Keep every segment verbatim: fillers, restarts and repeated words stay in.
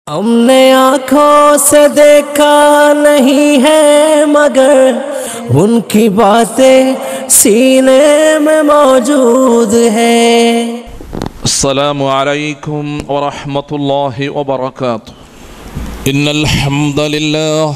हमने आँखों से देखा नहीं है मगर उनकी बातें सीने में मौजूद है। अस्सलामु अलैकुम व रहमतुल्लाहि व बरकातुहू। इन्नल हम्दलिल्लाह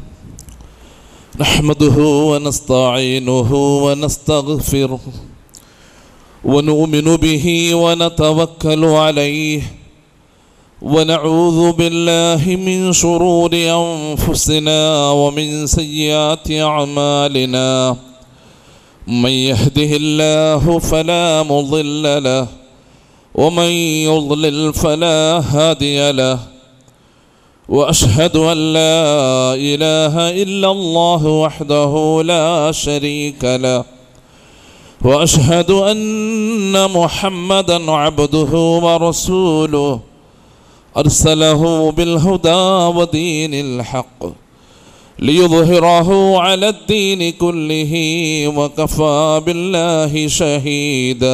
नहमदुहु व नस्तईनुहु व नस्तगफिरुहु व नु'मिनु बिही व नतवक्कलु अलैहि व नऊज़ु बिल्लाहि मिन शुरूरि अनफुसिना व मिन सय्यिआति अअमालिना। मन यहदिहिल्लाहु फला मुज़िल्ल लहु व मन युज़लिल फला हादिय लहु। व अशहदु अन ला इलाहा इल्लल्लाहु वहदहु ला शरीक लहु व अशहदु अन्न मुहम्मदन अब्दुहु व रसूलुहु अरसलहु बिलहुदा व दीनिल हक़्क़ लियुज़हिरहु अलद्दीनि कुल्लिहि व कफ़ा बिल्लाहि शहीदा।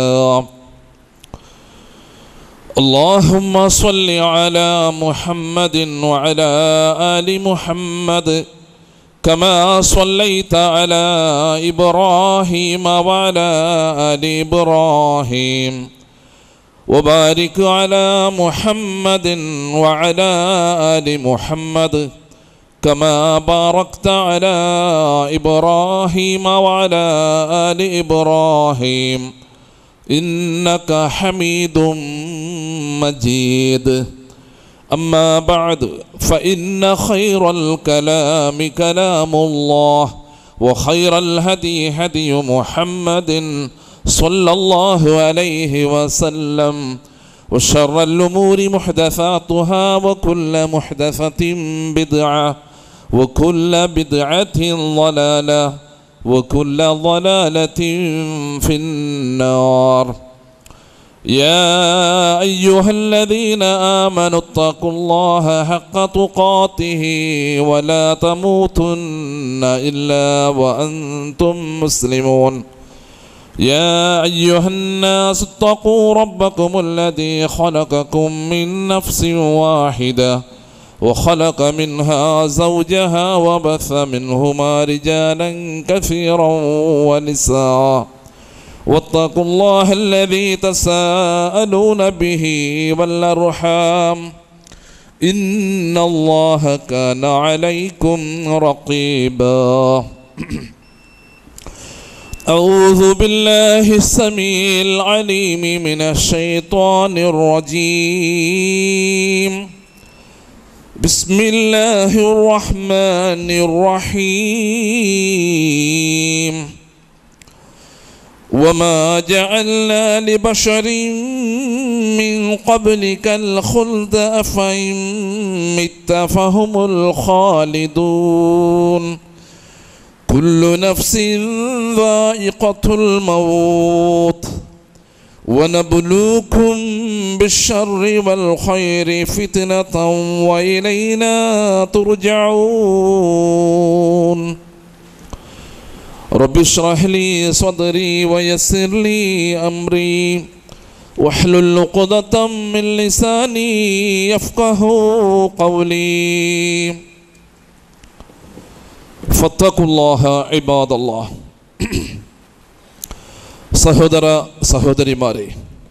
अल्लाहुम्मा सल्लि अला मुहम्मदिन व अला आलि मुहम्मद कमा सल्लैत अला इब्राहीम व अला आलि इब्राहीम व बारिक अला मुहम्मदिन व अला आलि मुहम्मद कमा बारकत अला इब्राहीम व अला आलि इब्राहीम इन्नक हमीदुम मजीद। अम्मा बअद फ़इन्न खैरल कलामि कलामुल्लाह व खैरल हदी हदी मुहम्मदिन सल्लल्लाहु अलैहि वसल्लम व शर्रल उमूरि मुहदसातुहा व कुल्ल मुहदसतिन बिदअह व कुल्ल बिदअतिन ज़लालह व कुल्ल ज़लालतिन फिन्नार। या अय्युहल्लज़ीना आमनु इत्तक़ुल्लाह हक़्क़ तुक़ातिहि व ला तमूतुन्न इल्ला व अंतुम मुस्लिमून। या अय्युहन्नास इत्तक़ू रब्बकुमुल्लज़ी ख़लक़कुम मिन नफ़्सिन वाहिदा व ख़लक़ मिन्हा ज़ौजहा व बस्स मिन्हुमा रिजालन कसीरन व निसाअ वत्तक़ुल्लाह अल्लज़ी तसाअलून बिही वल अर्हाम इन्नल्लाह कान अलैकुम रक़ीबा। अऊज़ु बिल्लाहि अस्समीइल अलीम मिनश शैतानिर रजीम। बिस्मिल्लाहिर रहमानिर रहीम। वमा जअलना लिबशरिन मिन क़ब्लिकल ख़ुल्द अफ़इन मित्त फ़हुमुल ख़ालिदून। कुल्लु नफ़्सिन ज़ाइक़तुल मौत व नब्लूकुम बिश्शर्रि वल ख़ैरि फ़ितनतन व इलैना तुरजऊन। रब्बि इश्रह ली सदरी व यस्सिर ली अमरी वहलुल उक़दतम मिन लिसानी यफ़क़हू क़ौली। ഫത്തഖുല്ലാഹ ഇബാദല്ലാഹ്. സഹോദര സഹോദരിമാരെ,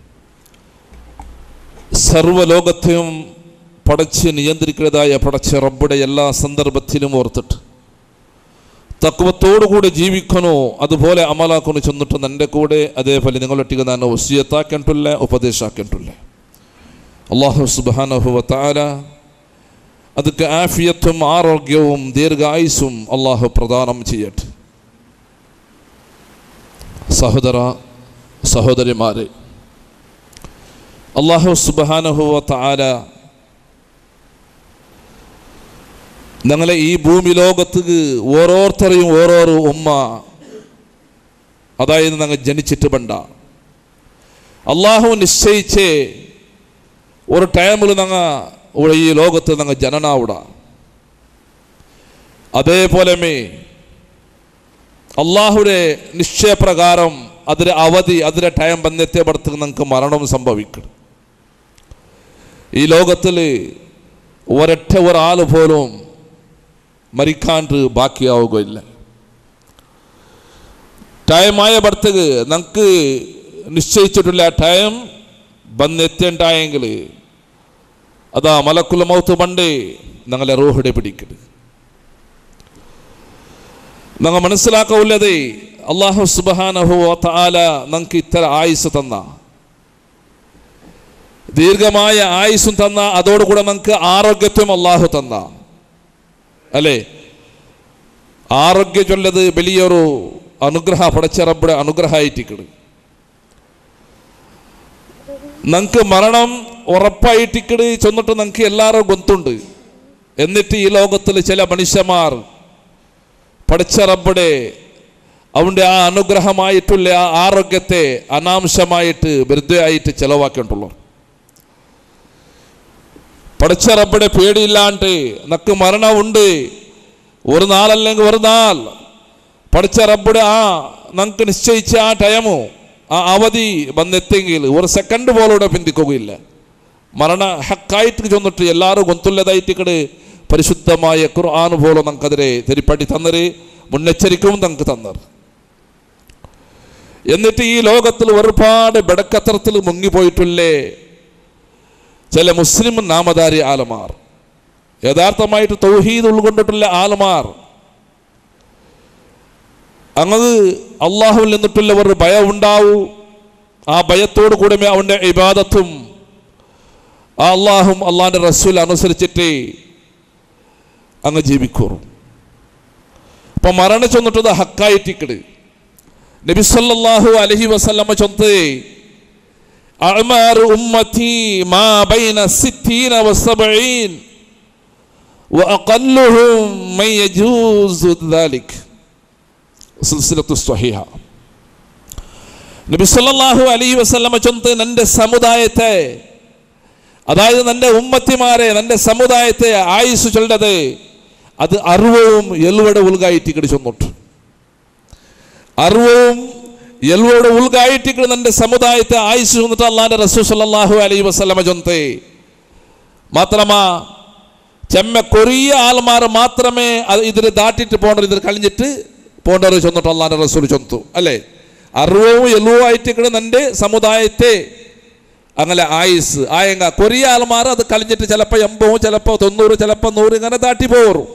സർവ്വലോകത്തെയും പടച്ച് നിയന്ത്രിക്കുന്നതായ പടച്ച റബ്ബുടെ എല്ലാ സന്ദർഭത്തിലും ഓർത്തിട്ട് തഖ്വത്തോടുകൂടി ജീവിക്കണോ അതുപോലെ അമലാക്കണോ ചെന്നിട്ട് എൻ്റെ കൂടെ അതേപോലെ നിങ്ങളൊട്ടിക്ക് ഞാൻ വസിയത്താക്കിയിട്ടുള്ള ഉപദേശാക്കിയിട്ടുള്ള അല്ലാഹു സുബ്ഹാനഹു വ തആല അതൊക്കെ ആഫിയത്തും ആരോഗ്യവും ദീർഘായുസ്സും അള്ളാഹു പ്രദാനം ചെയ്യട്ടെ. സഹോദര സഹോദരിമാരെ, അല്ലാഹു സുബ്ഹാനഹു വ തആല ഞങ്ങളെ ഈ ഭൂമി ലോകത്ത് ഓരോരുത്തരെയും ഓരോരോ ഉമ്മ അതായത് ഞങ്ങൾ ജനിച്ചിട്ട് വേണ്ട അള്ളാഹു നിശ്ചയിച്ച് ഒരു ടൈമിൽ ഞങ്ങൾ ഇവിടെ ഈ ലോകത്ത് ഞങ്ങൾ ജനനാവിട. അതേപോലെ അള്ളാഹുടെ നിശ്ചയപ്രകാരം അതിലെ അവധി അതിലെ ടൈം ബന്ധത്തെപ്പെടുത്ത് നിങ്ങൾക്ക് മരണം സംഭവിക്കണം. ഈ ലോകത്തിൽ ഒരൊറ്റ ഒരാൾ പോലും മരിക്കാണ്ട് ബാക്കിയാവുകയില്ല. ടൈമായ ബർത്തക്ക് നമുക്ക് നിശ്ചയിച്ചിട്ടുള്ള ടൈം വന്നെത്തേണ്ടായെങ്കിൽ അതാ മലക്കുൽ മൗത്ത് പണ്ടേ ഞങ്ങളെ റൂഹടെ പിടിക്കരുത്. ഞങ്ങൾ മനസ്സിലാക്കവുള്ളത് അല്ലാഹു സുബ്ഹാനഹു വ തആല നമുക്ക് ഇത്ര ആയുസ് തന്ന, ദീർഘമായ ആയുസ്സും തന്ന, അതോടുകൂടെ നമുക്ക് ആരോഗ്യത്വം അള്ളാഹു തന്ന അല്ലേ. ആരോഗ്യം ചൊല്ലത് വലിയൊരു അനുഗ്രഹ, പടച്ച റബ്ബുടെ അനുഗ്രഹമായിട്ടിക്കണ്. നമുക്ക് മരണം ഉറപ്പായിട്ടിക്കട് ചെന്നിട്ട് നമുക്ക് എല്ലാവരും ഗൊന്തുണ്ട്. എന്നിട്ട് ഈ ലോകത്തിൽ ചില മനുഷ്യന്മാർ പടച്ച റബ്ബുടെ അവൻ്റെ ആ അനുഗ്രഹമായിട്ടുള്ള ആ ആരോഗ്യത്തെ അനാംശമായിട്ട് വെറുതെ ആയിട്ട് ചെലവാക്കിയിട്ടുള്ളൂ. പടച്ച റബ്ബുടെ പേടിയില്ലാണ്ട് നക്ക് മരണമുണ്ട്. ഒരു നാളല്ലെങ്കിൽ ഒരു നാൾ പടച്ച റബ്ബുടെ ആ നമുക്ക് നിശ്ചയിച്ച ആ ടൈമോ ആ അവധി വന്നെത്തെങ്കിൽ ഒരു സെക്കൻഡ് പോലൂടെ പിന്തിക്കുകയില്ല. മരണ ഹക്കായിട്ട് ചെന്നിട്ട് എല്ലാവരും ഗൊന്തുള്ളതായിട്ടിക്കട് പരിശുദ്ധമായ ഖുർആൻ പോലും നമുക്കതിരെ തെരിപ്പടി തന്നര്, മുന്നെച്ചരിക്കവും നമുക്ക് തന്നർ. എന്നിട്ട് ഈ ലോകത്തിൽ ഒരുപാട് ബെടക്കത്തരത്തിൽ മുങ്ങിപ്പോയിട്ടുള്ളേ ചില മുസ്ലിം നാമധാരി ആലമാർ, യഥാർത്ഥമായിട്ട് തൗഹീദ് ഉൾക്കൊണ്ടിട്ടുള്ള ആലമാർ, അങ്ങ് അള്ളാഹുവിൽ നിന്നിട്ടുള്ള ഒരു ഭയം ഉണ്ടാവൂ. ആ ഭയത്തോടു കൂടെ അവൻ്റെ ഇബാദത്തും ആ അള്ളാഹും അള്ളാഹിൻ്റെ റസൂൽ അനുസരിച്ചിട്ട് അങ്ങ് ജീവിക്കൂ. അപ്പം മരണം ചൊന്നിട്ടത് ഹക്കായിട്ടിക്കട്. നബി സല്ലല്ലാഹു അലൈഹി വസല്ലമ ചൊന്നത് അഅ്മാറു ഉമ്മത്തി മാ ബൈന സിത്തീന വസബഈൻ വഅഖല്ലുഹും മൻ യജൂസു ദാലിക്. സിൽസിലത്തു സ്വഹീഹ. നബി സല്ലല്ലാഹു അലൈഹി വസല്ലമ ചൊന്നത് എൻ്റെ സമുദായത്തെ, അതായത് എൻ്റെ ഉമ്മത്തിമാരെ, എൻ്റെ സമുദായത്തെ ആയുസ് ചൊല്ലത് അത് അറുപതും എഴുപത് ഉൾഗായിട്ടിക്കട് ചൊന്നിട്ട്. അറുപതും എഴുപത് ഉൾഗായിട്ടിക്കട് എൻ്റെ സമുദായത്തെ ആയുസ് ചൊന്നിട്ട് അള്ളാഹിൻ്റെ റസൂൽ സല്ലല്ലാഹു അലൈഹി വസല്ലമ ചൊന്നത്. മാത്രമാ ചെമ്മ കൊറിയ ആൾമാർ മാത്രമേ അത് ഇതിൽ ദാട്ടിട്ട് പോകേണ്ടത്, ഇതിൽ കഴിഞ്ഞിട്ട് പോകേണ്ടവർ ചൊന്നിട്ട് അള്ളാഹിൻ്റെ റസൂൽ ചൊന്നു അല്ലേ. അറുപതും എഴുപതും ആയിട്ടിക്കട് എൻ്റെ സമുദായത്തെ അങ്ങനെ ആയുസ് ആയെങ്ക കൊറിയ ആൾമാർ അത് കളിഞ്ഞിട്ട് ചിലപ്പോൾ എൺപതും ചിലപ്പോൾ തൊണ്ണൂറ് ചിലപ്പോൾ നൂറ് ഇങ്ങനെ താട്ടി പോറും.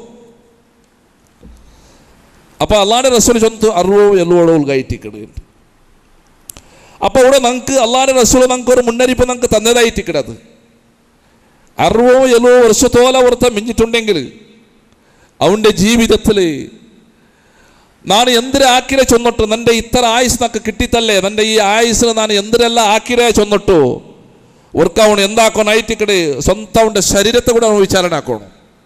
അപ്പോൾ അള്ളാഹിൻ്റെ റസൂൽ ചൊന്നു അറുപതും എഴുപതും കയറ്റിക്കിട്. അപ്പോൾ ഇവിടെ നമുക്ക് അള്ളാഹിൻ്റെ റസൂൽ നമുക്ക് ഒരു മുന്നറിയിപ്പ് നമുക്ക് തന്നതായിട്ടിക്കിടത്. അറുപതും എഴുപതും വർഷത്തോളം ഒരുത്തം മിഞ്ഞിട്ടുണ്ടെങ്കിൽ അവൻ്റെ ജീവിതത്തിൽ ನಾನು ಎಂದರೆ ಆಕಿರೆ ಚೊನ್ನೊಟ್ಟು ನಂದೆ ಇತರ ಆಯುಸ್ ನಕ್ಕೆ ಕಿಟ್ಟಿತಲ್ಲೇ ನಂದೆ ಈ ಆಯುಸ್ನ ನಾನು ಎಂದರೆಲ್ಲ ಆಕಿರೆ ಚೊನ್ನೊಟ್ಟು ಒರ್ಕ ಅವನು ಎಂದಾಕೋಣ ಐಟಿ ಕಡೆ ಸ್ವಂತ ಅವನ ಶರೀರത്തെ ಕೂಡ ಅವನು ವಿಚಾರಣೆ ಹಾಕೋಣ.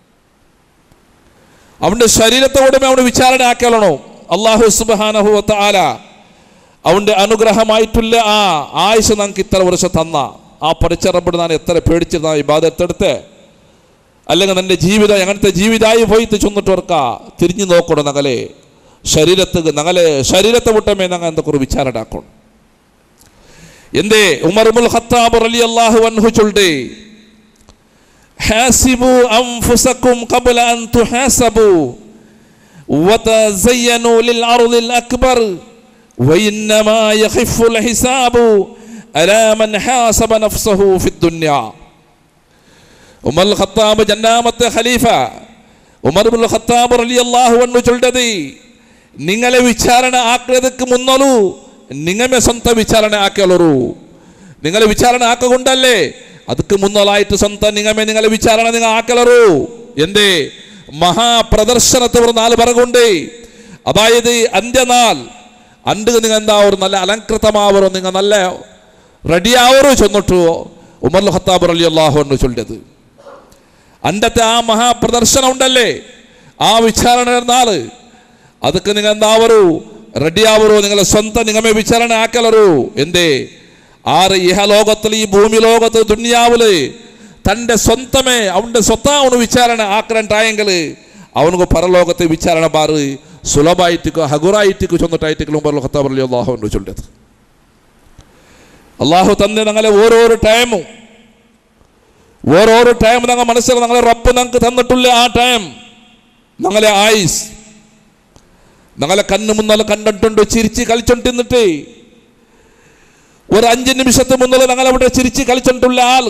അവൻ്റെ ശരീരത്തെ കൂടെ അവന് വിചാരണ ആക്കലണോ. അല്ലാഹു സുബ്ഹാനഹു വ തആല അവൻ്റെ അനുഗ്രഹമായിട്ടുള്ള ആ ആയുസ് നമുക്ക് ഇത്ര വർഷം തന്ന ആ പഠിച്ച റബ്ബിനെ ഞാൻ എത്ര പേടിച്ചിരുന്ന ഇബാദത്തെടുത്ത്, അല്ലെങ്കിൽ എൻ്റെ ജീവിതം അങ്ങനത്തെ ജീവിതമായി പോയിട്ട് ചൊന്നിട്ട് ഓർക്ക തിരിഞ്ഞു നോക്കണം. നങ്ങളെ ശരീരത്ത് നങ്ങളെ ശരീരത്തെ വിട്ടമേ ഞങ്ങൾ എന്തൊക്കെ വിചാരണ ആക്കണം. എന്തേ ഉമർ ഇബ്നുൽ ഖത്താബ് റളിയല്ലാഹു അൻഹു ചൊല്ലുടെ ഹാസിബു അൻഫുസകും ഖബ്ല അൻ തുഹാസബു വതസയ്യനു ലിൽ അർദിൽ അക്ബർ വഇന്നമാ യഖിഫുൽ ഹിസാബു അലാ മൻ ഹാസബ നഫ്സഹു ഫിദ് ദുനിയ. ഉമർ ഖത്താബ് ജന്നാമത്തെ ഖലീഫ ഉമർ ഇബ്നുൽ ഖത്താബ് റളിയല്ലാഹു അൻഹു ചൊല്ലുടെ നിങ്ങളെ വിചാരണ ആക്കുന്നതിക്ക് മുന്നോളൂ നിങ്ങളെ സ്വന്തം വിചാരണ ആക്കലൊരു. നിങ്ങളെ വിചാരണ ആക്കുകൊണ്ടല്ലേ ಅದಕ್ಕೆ ಮುನ್ನಲಾಯಿತು ಸ್ವಂತ ನಿಗಮೆ ನಿಂಗಲ ವಿಚಾರಣೆ ನಿಂಗ ಆಕಲರು ಎಂದೇ മഹാപ്രദർശനത്തെ ഒരു നാല് പറകുണ്ട്. അതായത് അന്ത്യനാൾ അണ്ട് നിങ്ങൾ എന്താ ഒരു നല്ല അലങ്കൃതമാവറോ നിങ്ങൾ നല്ല റെഡിയാവറോ ചെന്നിട്ടു ഉമർ ഖത്താബ് റളിയല്ലാഹു അൻഹു ചൊല്ലിയത്. അണ്ടത്തെ ആ മഹാപ്രദർശനം ഉണ്ടല്ലേ ആ വിചാരണ നാള് ಅದಕ್ಕೆ നിങ്ങൾ എന്താവറു റെഡിയാവറോ നിങ്ങളെ സ്വന്തം നിഗമെ വിചാരണ ആക്കലರು എന്തേ ആറ് ഇഹലോകത്തിൽ ഈ ഭൂമി ലോകത്ത് ദുനിയാവില് തൻ്റെ സ്വന്തമേ അവൻ്റെ സ്വത്താ അവന് വിചാരണ ആക്കണ്ടായെങ്കിൽ അവനക്ക് പരലോകത്തെ വിചാരണ ബാറ് സുലഭായിട്ടിക്കോ ഹഗുറായിട്ടിക്കോ ചൊന്നിട്ടായിട്ടിക്കലും ഉമർ ഖത്താബ് റളിയല്ലാഹു അൻഹു ചൊല്ലിയത്. അള്ളാഹു തന്നെ ഞങ്ങളെ ഓരോരോ ടൈമും ഓരോരോ ടൈം ഞങ്ങൾ മനസ്സിലാക്കി ഞങ്ങളെ റബ്ബ് ഞങ്ങൾക്ക് തന്നിട്ടുള്ള ആ ടൈം ഞങ്ങളെ ആയുസ് ഞങ്ങളെ കണ്ണ് മുന്നാലെ കണ്ടിട്ടുണ്ട് ചിരിച്ച് കളിച്ചോണ്ടിരുന്നിട്ട് ഒരു അഞ്ച് നിമിഷത്തെ മുന്നിൽ ഞങ്ങളവിടെ ചിരിച്ച് കളിച്ചിട്ടുള്ള ആൾ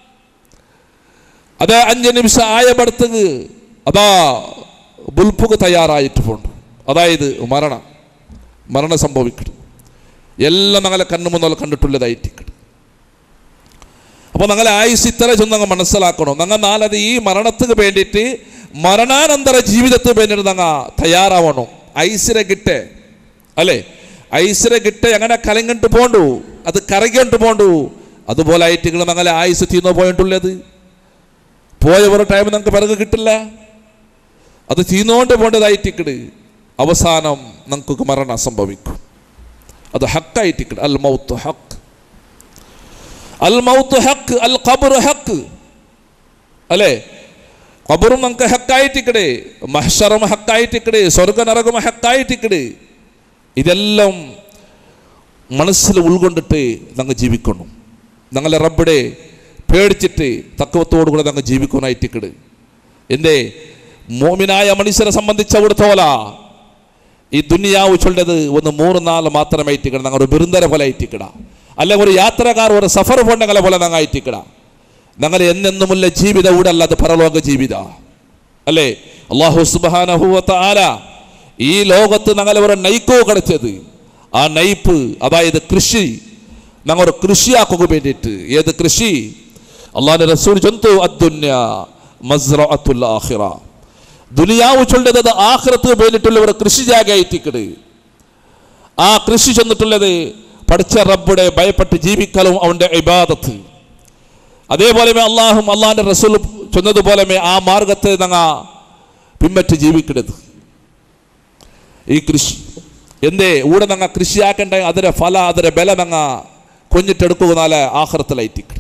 അതെ അഞ്ച് നിമിഷം ആയപ്പെടുത്തത് അതാ ബുൽപ്പുക തയ്യാറായിട്ട് പോണ്ട്. അതായത് മരണം മരണം സംഭവിക്കണം എല്ലാം ഞങ്ങളെ കണ്ണ് മുന്നിൽ കണ്ടിട്ടുള്ളതായിട്ട്. അപ്പോൾ ഞങ്ങളെ ആയുസ് ഇത്ര ചെന്ന് ഞങ്ങൾ മനസ്സിലാക്കണം. ഞങ്ങൾ നാലത് ഈ മരണത്തിന് വേണ്ടിയിട്ട് മരണാനന്തര ജീവിതത്തിന് വേണ്ടിയിട്ട് ഞങ്ങൾ തയ്യാറാവണം. ഐശ്വര്യ കിട്ടേ അല്ലേ, ഐശ്വര്യ കിട്ടേ അങ്ങനെ കലങ്ങിട്ട് പോണ്ടു, അത് കറങ്ങിട്ട് പോണ്ടു. അതുപോലെ ആയിട്ട് ഞങ്ങളെ ആയുസ് തീർന്നു പോയിട്ടുള്ളത്. പോയ ഒരു ടൈം നമുക്ക് പിറകു കിട്ടില്ല, അത് തീർന്നുകൊണ്ട് പോണ്ടതായിട്ടിക്കട് അവസാനം നമുക്ക് മരണം സംഭവിക്കും. അത് ഹക്കായിട്ടിക്കട്. അൽ മൗത്ത് ഹക്ക്, അൽ മൗത്ത് ഹക്ക്, അൽ ഖബർ ഹക്ക് അല്ലേ. ഖബറും നമുക്ക് ഹക്കായിട്ടിക്കട്, മഹ്ശറും ഹക്കായിട്ടിക്കട്, സ്വർഗ നരകം ഹക്കായിട്ടിക്കട്. ഇതെല്ലാം മനസ്സിൽ ഉൾക്കൊണ്ടിട്ട് ഞങ്ങൾ ജീവിക്കണം. ഞങ്ങളെ റബ്ബിടെ പേടിച്ചിട്ട് തക്കവത്തോടുകൂടെ ഞങ്ങൾ ജീവിക്കാനായിട്ടിക്കട്. എന്തേ മോമിനായ മനുഷ്യരെ സംബന്ധിച്ചവിടത്തോല ഈ ദുനിയാവ് ചൊല്ലത് ഒന്ന് മൂന്ന് നാല് മാത്രമേ ഇട്ടിക്കട. ഞങ്ങൾ ഒരു ബിരുദര പോലെ ആയിട്ടിക്കട, അല്ലെങ്കിൽ ഒരു യാത്രക്കാർ ഒരു സഫർ പോണ്ടങ്ങളെ പോലെ ഞങ്ങൾ ആയിട്ടിക്കട. ഞങ്ങൾ എന്നെന്നുമുള്ള ജീവിത ഊടല്ല, അത് പരലോക ജീവിത അല്ലേ. അല്ലാഹു സുബ്ഹാനഹു വ തആല ഈ ലോകത്ത് ഞങ്ങളെ ഒരു നയിക്കോ കിടച്ചത്. ആ നയിപ്പ് അതായത് കൃഷി, ഞങ്ങൾ ഒരു കൃഷിയാക്കുക വേണ്ടിയിട്ട്. ഏത് കൃഷി? അള്ളാഹുവിന്റെ റസൂൽ ചൊല്ലുന്നു അദ്ദുന്യ മസ്റഅത്തുൽ ആഖിറ. ദുനിയാവ് ചൊല്ലുന്നത് ആഖിറത്ത് വേണ്ടിയിട്ടുള്ള ഒരു കൃഷി ജാഗയായിട്ടിക്കട്. ആ കൃഷി ചെന്നിട്ടുള്ളത് പഠിച്ച റബ്ബുടെ ഭയപ്പെട്ട് ജീവിക്കലും അവൻ്റെ ഇബാദത്ത്. അതേപോലെ അള്ളാഹും അള്ളാഹിന്റെ റസൂൽ ചെന്നതുപോലെ ആ മാർഗത്തെ ഞങ്ങൾ പിൻപറ്റി ജീവിക്കരുത്. ഈ കൃഷി എന്തേ ഊടെ ഞങ്ങൾ കൃഷിയാക്കേണ്ട അതിരെ ഫല അതിരെ ബല ഞങ്ങൾ കൊഞ്ഞിട്ടെടുക്കുക. നാളെ ആഖിറത്തിലായിട്ടിക്കട്.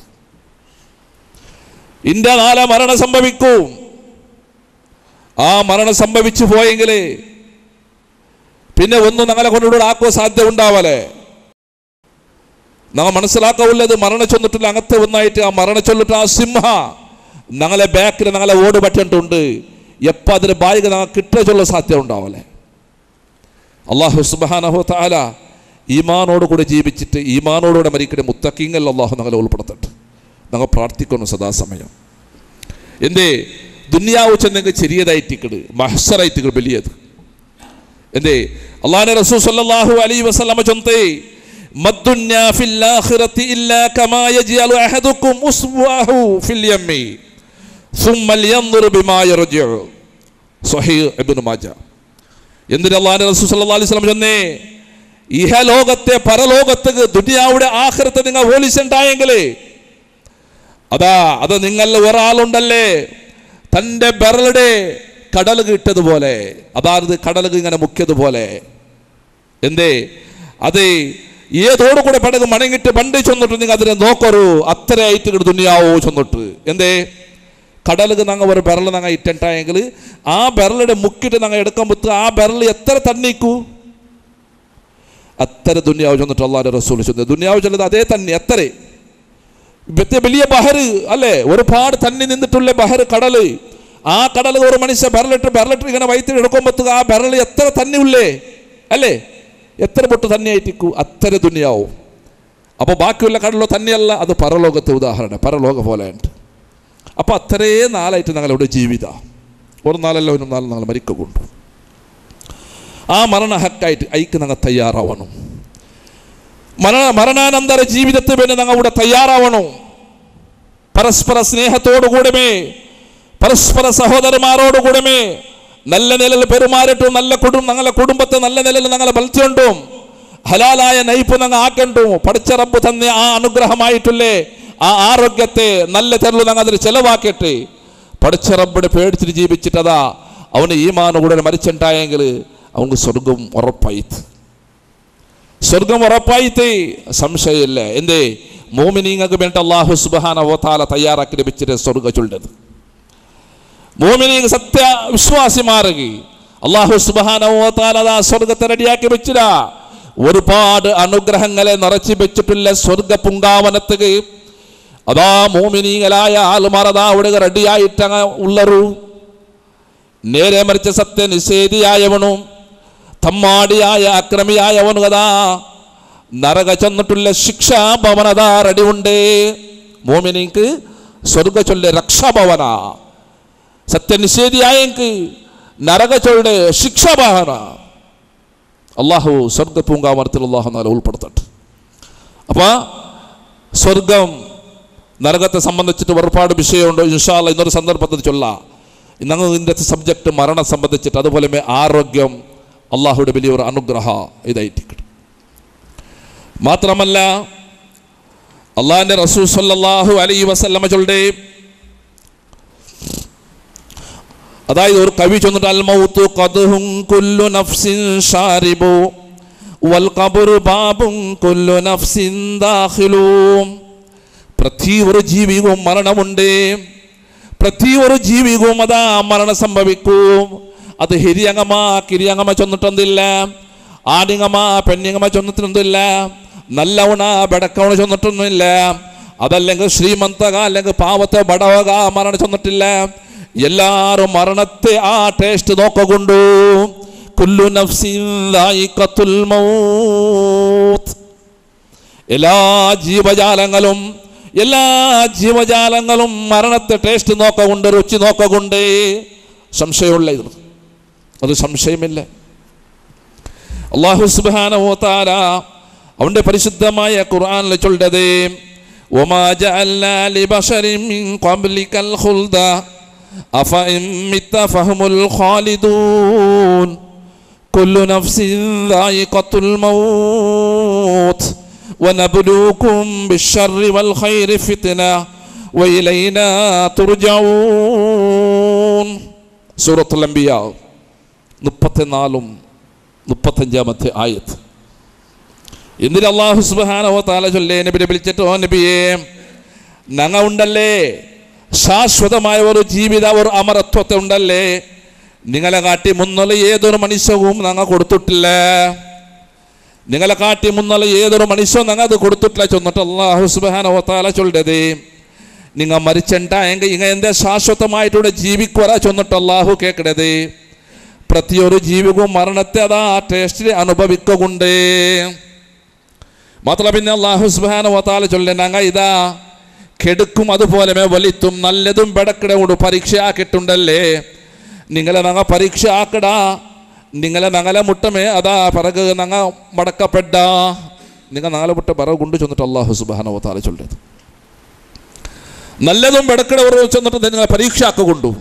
ഇന്ത്യ നാളെ മരണം സംഭവിക്കും. ആ മരണം സംഭവിച്ചു പോയെങ്കിൽ പിന്നെ ഒന്നും ഞങ്ങളെ കൊണ്ടുകൂടെ ആക്കുവാൻ സാധ്യത ഉണ്ടാവല്ലേ. ഞങ്ങൾ മനസ്സിലാക്കാവുള്ളത് മരണ ചൊന്നിട്ടില്ല അങ്ങനത്തെ ഒന്നായിട്ട് ആ മരണ ചൊല്ലിട്ട് ആ സിംഹ ഞങ്ങളെ ബാക്കിൽ ഞങ്ങളെ ഓട് പറ്റിട്ടുണ്ട്. എപ്പോൾ അതിന് ബായിക ഞങ്ങൾ കിട്ടുക ചൊല്ല സാധ്യത ഉണ്ടാവല്ലേ. അല്ലാഹു സുബ്ഹാനഹു വ തആല ഈമാനോട് കൂടെ ജീവിച്ചിട്ട് ഈമാനോടുകൂടെ മരിക്കുന്ന മുത്തഖീങ്ങൾ അല്ലാഹു ഞങ്ങളെ ഉൾപ്പെടുത്തട്ടെ. ഞങ്ങൾ പ്രാർത്ഥിക്കുന്നു സദാസമയം. എന്തേ ദുനിയാവ് ചെന്നെങ്കിൽ ചെറിയതായിട്ടിക്കട്, മഹ്ശറായിട്ടിക്കട് വലിയത്. എന്തേ അല്ലാഹുവിന്റെ റസൂൽ സല്ലല്ലാഹു അലൈഹി വസല്ലം ചൊന്നേ മദ്ദുന്യാ ഫിൽ ആഖിറതി ഇല്ലാ കമാ യജ്അലു അഹദുക്കും ഉസ്ബഅഹു ഫിൽ യമി സുമ്മ യൻദുർ ബിമാ യർജിഉ. സ്വഹീഹ് ഇബ്നു മാജ. എന്തിന് അല്ലാഹുവിന്റെ റസൂൽ സല്ലല്ലാഹു അലൈഹി വസല്ലം ചൊന്നേ ഇഹലോകത്തെ പരലോകത്ത് ദുനിയാവുടെ ആഖിറത്തെ നിങ്ങൾ ഹോലിച്ചുണ്ടായെങ്കിൽ അതാ അത് നിങ്ങളിൽ ഒരാളുണ്ടല്ലേ തൻ്റെ ബെറലുടെ കടൽ കിട്ടതുപോലെ, അതായത് കടൽ ഇങ്ങനെ മുക്കിയതുപോലെ. എന്തേ അത് ഏതോടുകൂടെ പടക് മണങ്ങിട്ട് പണ്ട് ചെന്നിട്ട് നിങ്ങൾ അതിനെ നോക്കറു അത്രയായിട്ട് ദുനിയാവോ ചെന്നിട്ട്. എന്തേ കടലുക്ക് ഞങ്ങൾ ഒരു ബെറൽ ഞങ്ങൾ ഇട്ടുണ്ടായെങ്കിൽ ആ ബെറലുടെ മുക്കിട്ട് ഞങ്ങൾ എടുക്കുമ്പോൾ ആ ബെറൽ എത്ര തന്നിക്കൂ അത്ര ദുനിയാവ് ചെന്നിട്ട് അല്ലാഹുവിന്റെ റസൂൽ ചെന്നത്. ദുനിയാവ് ചെന്നത് അതേ തന്നെ എത്ര വലിയ ബഹർ അല്ലേ, ഒരുപാട് തന്നി നിന്നിട്ടുള്ള ബഹർ കടല്. ആ കടൽ ഒരു മനുഷ്യ ബെറലിട്ട് ബെറലിട്ട് ഇങ്ങനെ വൈത്തി എടുക്കുമ്പോൾ ആ ബെറൽ എത്ര തന്നിയുള്ളേ അല്ലേ, എത്ര പൊട്ട് തന്നെയായിട്ടിക്കൂ അത്ര ദുനിയാവും. അപ്പോൾ ബാക്കിയുള്ള കടലോ തന്നെയല്ല, അത് പരലോകത്തെ ഉദാഹരണം, പരലോക പോലെ ഉണ്ട്. അപ്പോൾ അത്രേ നാളായിട്ട് ഞങ്ങളുടെ ജീവിത ഒരു നാളല്ല ഒരു നാൾ ഞങ്ങൾ മരിക്കുകൊണ്ടു. ആ മരണ ഹക്കായിട്ട് ഐക്ക് ഞങ്ങൾ തയ്യാറാവണം. മരണ മരണാനന്തര ജീവിതത്തിൽ വേണ്ടി ഞങ്ങൾ ഇവിടെ തയ്യാറാവണം. പരസ്പര സ്നേഹത്തോടുകൂടമേ പരസ്പര സഹോദരന്മാരോടുകൂടമേ നല്ല നിലയിൽ പെരുമാറിട്ടും നല്ല കുടുംബം ഞങ്ങളുടെ കുടുംബത്തെ നല്ല നിലയിൽ ഞങ്ങളെ ബലിച്ചുകൊണ്ടും ഹലാലായ നയിപ്പ് ഞങ്ങൾ ആക്കണ്ടും പഠിച്ച റബ്ബ് തന്നെ ആ അനുഗ്രഹമായിട്ടില്ലേ ആ ആരോഗ്യത്തെ നല്ല തെരല് ഞങ്ങൾ അതിൽ ചെലവാക്കിയിട്ട് പഠിച്ച റബ്ബിടെ പേടിച്ചിട്ട് ജീവിച്ചിട്ടതാ അവന് ഈമാനുകൂടെ മരിച്ചുണ്ടായെങ്കിൽ അവർക്ക് സ്വർഗം ഉറപ്പായിട്ട് സ്വർഗം ഉറപ്പായിട്ട് സംശയമില്ല. എന്തേ മോമിനീങ്ങൾക്ക് വേണ്ടി അല്ലാഹു സുബ്ഹാനഹു വ തആല തയ്യാറാക്കി ലഭിച്ചിട്ട് സ്വർഗ ചൊല്ലത്. മോമിനീങ്ങൾ സത്യ വിശ്വാസിമാർക്ക് അല്ലാഹു സുബ്ഹാനഹു വ തആല സ്വർഗത്തെ റെഡിയാക്കി വെച്ചില്ല. ഒരുപാട് അനുഗ്രഹങ്ങളെ നിറച്ചു വെച്ചിട്ടുള്ള സ്വർഗ പുങ്കാവനത്തുക അതാ മോമിനീങ്ങളായ ആൾമാരതാ അവിടെ റെഡിയായിട്ടങ്ങ ഉള്ളറു. നേരെ മറിച്ച സത്യനിഷേധിയായവനും തമ്മാടിയായ അക്രമിയായവനും അതാ നരക ചെന്നിട്ടുള്ള ശിക്ഷാഭവനതാ റെഡി ഉണ്ട്. മോമിനിക്ക് സ്വർഗ ചൊല്ല രക്ഷാഭവന, സത്യനിഷേധിയായെങ്കിൽ നരക ചൊല്ലെ ശിക്ഷാഭവന. അള്ളാഹു സ്വർഗ പൂങ്കാവനത്തിൽ അള്ളാഹു നാളെ ഉൾപ്പെടുത്തട്ടെ. അപ്പം സ്വർഗം നരകത്തെ സംബന്ധിച്ചിട്ട് ഒരുപാട് വിഷയമുണ്ട്. ഇൻഷാ അല്ലാഹ് ഇന്നൊരു സന്ദർഭത്തിൽ ചൊല്ലാം. ഞങ്ങൾ ഇതിൻ്റെ സബ്ജക്റ്റ് മരണം സംബന്ധിച്ചിട്ട്, അതുപോലെ ആരോഗ്യം അള്ളാഹുയുടെ വലിയൊരു അനുഗ്രഹ ഇതായിട്ട്. മാത്രമല്ല അള്ളാഹിൻ്റെ റസൂൽ സല്ലല്ലാഹു അലൈഹി വസല്ലമ ചൊല്ലെ, അതായത് ഒരു കവി ചൊന്നിട്ട് അൽ മൗതു ഖദ്ഹുൻ കുല്ലു നഫ്സിൻ ഷാരിബു വൽ ഖബ്റു ബാബുൻ കുല്ലു നഫ്സിൻ ദാഖിലു. പ്രതി ഒരു ജീവികവും മരണമുണ്ട്, പ്രതി ഒരു ജീവികവും അതാ മരണം സംഭവിക്കും. അത് ഹിരിയങ്ങമ കിരിയങ്ങമ ചൊന്നിട്ടൊന്നില്ല, ആണിങ്ങമ പെണ്ണിങ്ങമ ചൊന്നിട്ടൊന്നില്ല, നല്ലവണ ബെടക്കവണ ചൊന്നിട്ടൊന്നുമില്ല, അതല്ലെങ്കിൽ ശ്രീമന്തക അല്ലെങ്കിൽ പാവത്തെ ബടവക മരണം ചൊന്നിട്ടില്ല. എല്ലാരും മരണത്തെ ആ ടേസ്റ്റ് നോക്കൊണ്ടു. കുല്ലു നഫ്സിൻ ദായിഖത്തുൽ മൗത്ത്. എല്ലാ ജീവജാലങ്ങളും എല്ലാ ജീവജാലങ്ങളും മരണത്തെ ടേസ്റ്റ് നോക്കൊണ്ട്, രുചി നോക്കൊണ്ട്. സംശയമുള്ള ഇത്, അത് സംശയമില്ല. അല്ലാഹു സുബ്ഹാനഹു വ തആല അവന്റെ പരിശുദ്ധമായ ഖുർആനിൽ ചൊല്ലുന്നത്, വമാ ജഅൽനാ ലിബശരിൻ മിൻ ഖബ്ലികൽ ഖുൽദ അഫഇൻ മിത്ത ഫഹുമുൽ ഖാലിദൂൻ കുല്ലു നഫ്സിൻ ദായിഖത്തുൽ മൗത്ത് വനബ്ലൂകും ബിശ്ശർരി വൽ ഖൈരി ഫിത്ന വഇലൈനാ തുർജഊൻ. സൂറത്തുൽ അംബിയാ മുപ്പത്തിനാലും മുപ്പത്തഞ്ചാമത്തെ ആയത്ത്. എന്തിന് അല്ലാഹു സുബ്ഹാനഹു വ തആല ചൊല്ലേ, നബിയെ വിളിച്ചിട്ട്, ഓ നബിയെ, ഞങ്ങ ഉണ്ടല്ലേ ശാശ്വതമായ ഒരു ജീവിത ഒരു അമരത്വത്തെ ഉണ്ടല്ലേ, നിങ്ങളെ കാട്ടി മുന്നുള്ള ഏതൊരു മനുഷ്യവും ഞങ്ങൾ കൊടുത്തിട്ടില്ല, നിങ്ങളെ കാട്ടി മുന്നുള്ള ഏതൊരു മനുഷ്യവും ഞങ്ങൾ അത് കൊടുത്തിട്ടില്ല ചൊന്നിട്ട് അല്ലാഹു സുബ്ഹാനഹു വ തആല ചൊല്ലത്, നിങ്ങൾ മരിച്ചുണ്ടായെങ്കിൽ ഇങ്ങ എന്താ ശാശ്വതമായിട്ടൂടെ ജീവിക്കുവരാ ചൊന്നിട്ട് അല്ലാഹു കേൾക്കണത്. പ്രതിയൊരു ജീവികവും മരണത്തെ അതാ ടേസ്റ്റിൽ അനുഭവിക്കുന്നുണ്ട്. മാത്രമല്ല പിന്നെ അല്ലാഹു സുബ്ഹാനഹു വ തആല ചൊല്ലെ, ഞങ്ങൾ ഇതാ കെടുക്കും അതുപോലെ വലിത്തും നല്ലതും ബെടക്കിടോട് പരീക്ഷ ആക്കിയിട്ടുണ്ടല്ലേ, നിങ്ങളെ ഞങ്ങൾ പരീക്ഷ ആക്കടാ, നിങ്ങളെ ഞങ്ങളെ മുട്ടമേ അതാ പിറക് ഞങ്ങൾ മടക്കപ്പെട, നിങ്ങൾ നാളെ മുട്ട പിറക് കൊണ്ട് ചെന്നിട്ട് അല്ലാഹു സുബ്ഹാനഹു വ തആല ചൊല്ലത്. നല്ലതും ബെടക്കിടോട് ചെന്നിട്ട് നിങ്ങളെ പരീക്ഷ ആക്കൊണ്ടു,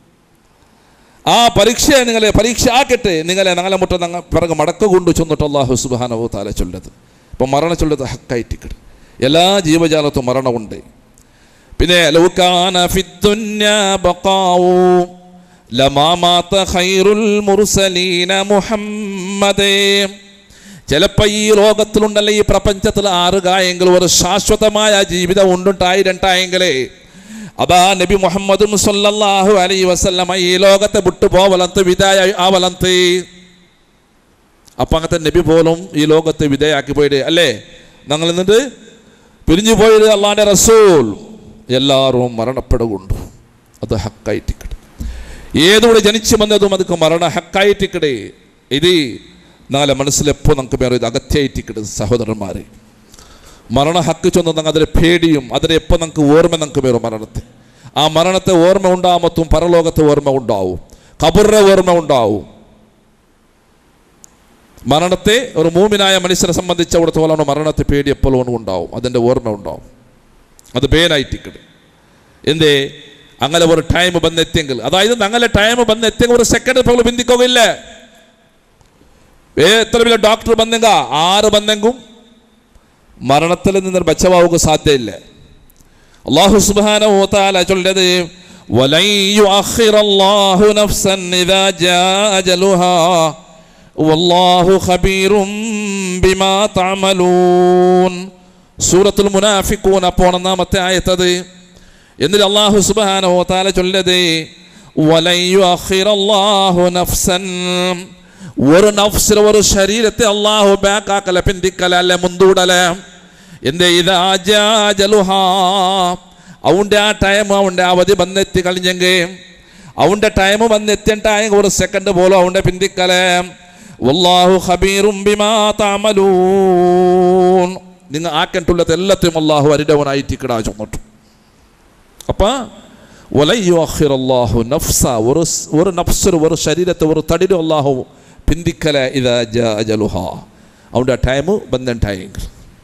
ആ പരീക്ഷയെ നിങ്ങളെ പരീക്ഷ ആക്കട്ടെ, നിങ്ങളെ ഞങ്ങളെ മുട്ട ഞങ്ങൾ പിറക് മടക്ക കൊണ്ട് ചെന്നിട്ട് അല്ലാഹു സുബ്ഹാനഹു വ തആല ചൊല്ലത്. ഇപ്പം മരണം ചൊല്ലത് ഹക്കായിട്ടിക്കട്. എല്ലാ ജീവജാലത്തും മരണമുണ്ട്. പിന്നെ ലൗകാന ഫിദ്ദുന്യാ ബഖാഉ ലമാ മാത ഖൈറുൽ മുർസലീന മുഹമ്മദേ. ചിലപ്പോൾ ഈ ലോകത്തിലുണ്ടല്ലേ, ഈ പ്രപഞ്ചത്തിൽ ആറുകായെങ്കിലും ഒരു ശാശ്വതമായ ജീവിതം ഉണ്ടുണ്ടായിരണ്ടായെങ്കിലേ അതാ നബി മുഹമ്മദും സല്ലല്ലാഹു അലൈഹി വസല്ലമ ഈ ലോകത്തെ വിട്ടു പോവലന്ത് വിദായ ആവലന്ത്. അപ്പം അങ്ങനത്തെ നബി പോലും ഈ ലോകത്തെ വിധേയാക്കി പോയിട്ട് അല്ലേ, ഞങ്ങൾ എന്നിട്ട് പിരിഞ്ഞു പോയത് അള്ളാന്റെ റസൂൽ. എല്ലാവരും മരണപ്പെടുകൊണ്ടു, അത് ഹക്കായിട്ടിക്കട്ടെ. ഏതോടെ ജനിച്ചു വന്നതും അതൊക്കെ മരണ ഹക്കായിട്ടിക്കട്ടെ. ഇത് നാളെ മനസ്സിലെപ്പോൾ നമുക്ക് വേറെ ഇത് അകത്യായിട്ടിക്കട്ടെ. സഹോദരന്മാരെ, മരണ ഹക്ക് ചൊന്ന് ഞങ്ങൾ അതിലെ പേടിയും അതിലെ എപ്പോൾ നമുക്ക് ഓർമ്മ നമുക്ക് വേറെ മരണത്തെ. ആ മരണത്തെ ഓർമ്മ ഉണ്ടാകുമ്പത്തും പരലോകത്തെ ഓർമ്മ ഉണ്ടാവും, ഖബറിന്റെ ഓർമ്മ ഉണ്ടാവും. മരണത്തെ ഒരു മൂമിനായ മനുഷ്യനെ സംബന്ധിച്ചിടത്തോളം മരണത്തെ പേടി എപ്പോഴും ഉണ്ടാവും, അതിൻ്റെ ഓർമ്മ ഉണ്ടാവും. അത് പേനായിട്ടിക്കട്ടെ. എന്തേ അങ്ങനെ ഒരു ടൈം വന്നെത്തിയെങ്കിൽ, അതായത് ഞങ്ങളെ ടൈം വന്നെത്തിയെങ്കിൽ ഒരു സെക്കൻഡ് ഇപ്പോൾ ബന്ധിക്കുകയില്ല. എത്ര വലിയ ഡോക്ടർ വന്നെങ്ക ആറ് വന്നെങ്കും മരണത്തിൽ നിന്ന് ബച്ചവാവുക സാധ്യയില്ല. അല്ലാഹു സുബ്ഹാനഹു വ തആല ചൊല്ലുന്നത്, വലൻ യുഅഖിറല്ലാഹു നഫ്സൻ ഇദാ ജാഅ അജലുഹാ വല്ലാഹു ഖബീറും ബിമാ തഅമലൂൻ. സൂറത്തുൽ മുനാഫിഖൂൻ ഒന്നാമത്തെ ആയത്തത്. എന്നിട്ട് അല്ലാഹു സുബ്ഹാനഹു വ തആല ചൊല്ലുന്നത്, വലൻ യുഅഖിറല്ലാഹു നഫ്സൻ, ഒരു നഫ്സിലെ ഒരു ശരീരത്തെ അള്ളാഹു ബാക്കാക്കല പിന്തിക്കല അല്ലെ മുന്തൂടല. എൻ്റെ ഇതാ ജാജലുഹാ അവൻ്റെ ആ ടൈം അവൻ്റെ അവധി വന്നെത്തി കഴിഞ്ഞെങ്കിൽ അവൻ്റെ ടൈം വന്നെത്തിണ്ടായെങ്കിൽ ഒരു സെക്കൻഡ് പോലും അവൻ്റെ പിന്തിക്കലേ വല്ലാഹു ഖബീറും ബിമാ തഅമലൂൻ നിങ്ങൾ ആക്കേണ്ടുള്ളത് എല്ലാத்தையும் അല്ലാഹു അറിഞ്ഞവനായിട്ടിക്കടാ ചൊന്നിട്ടു. അപ്പം വലയ്യുഅഖിറല്ലാഹു നഫ്സ ഒരു ഒരു നഫ്സിന് ഒരു ശരീരത്തെ ഒരു തടിരും അല്ലാഹു പിന്തിക്കല ഇദാ ജാ അജലുഹാ അവൻ്റെ ടൈം ബന്ധണ്ടായെങ്കിൽ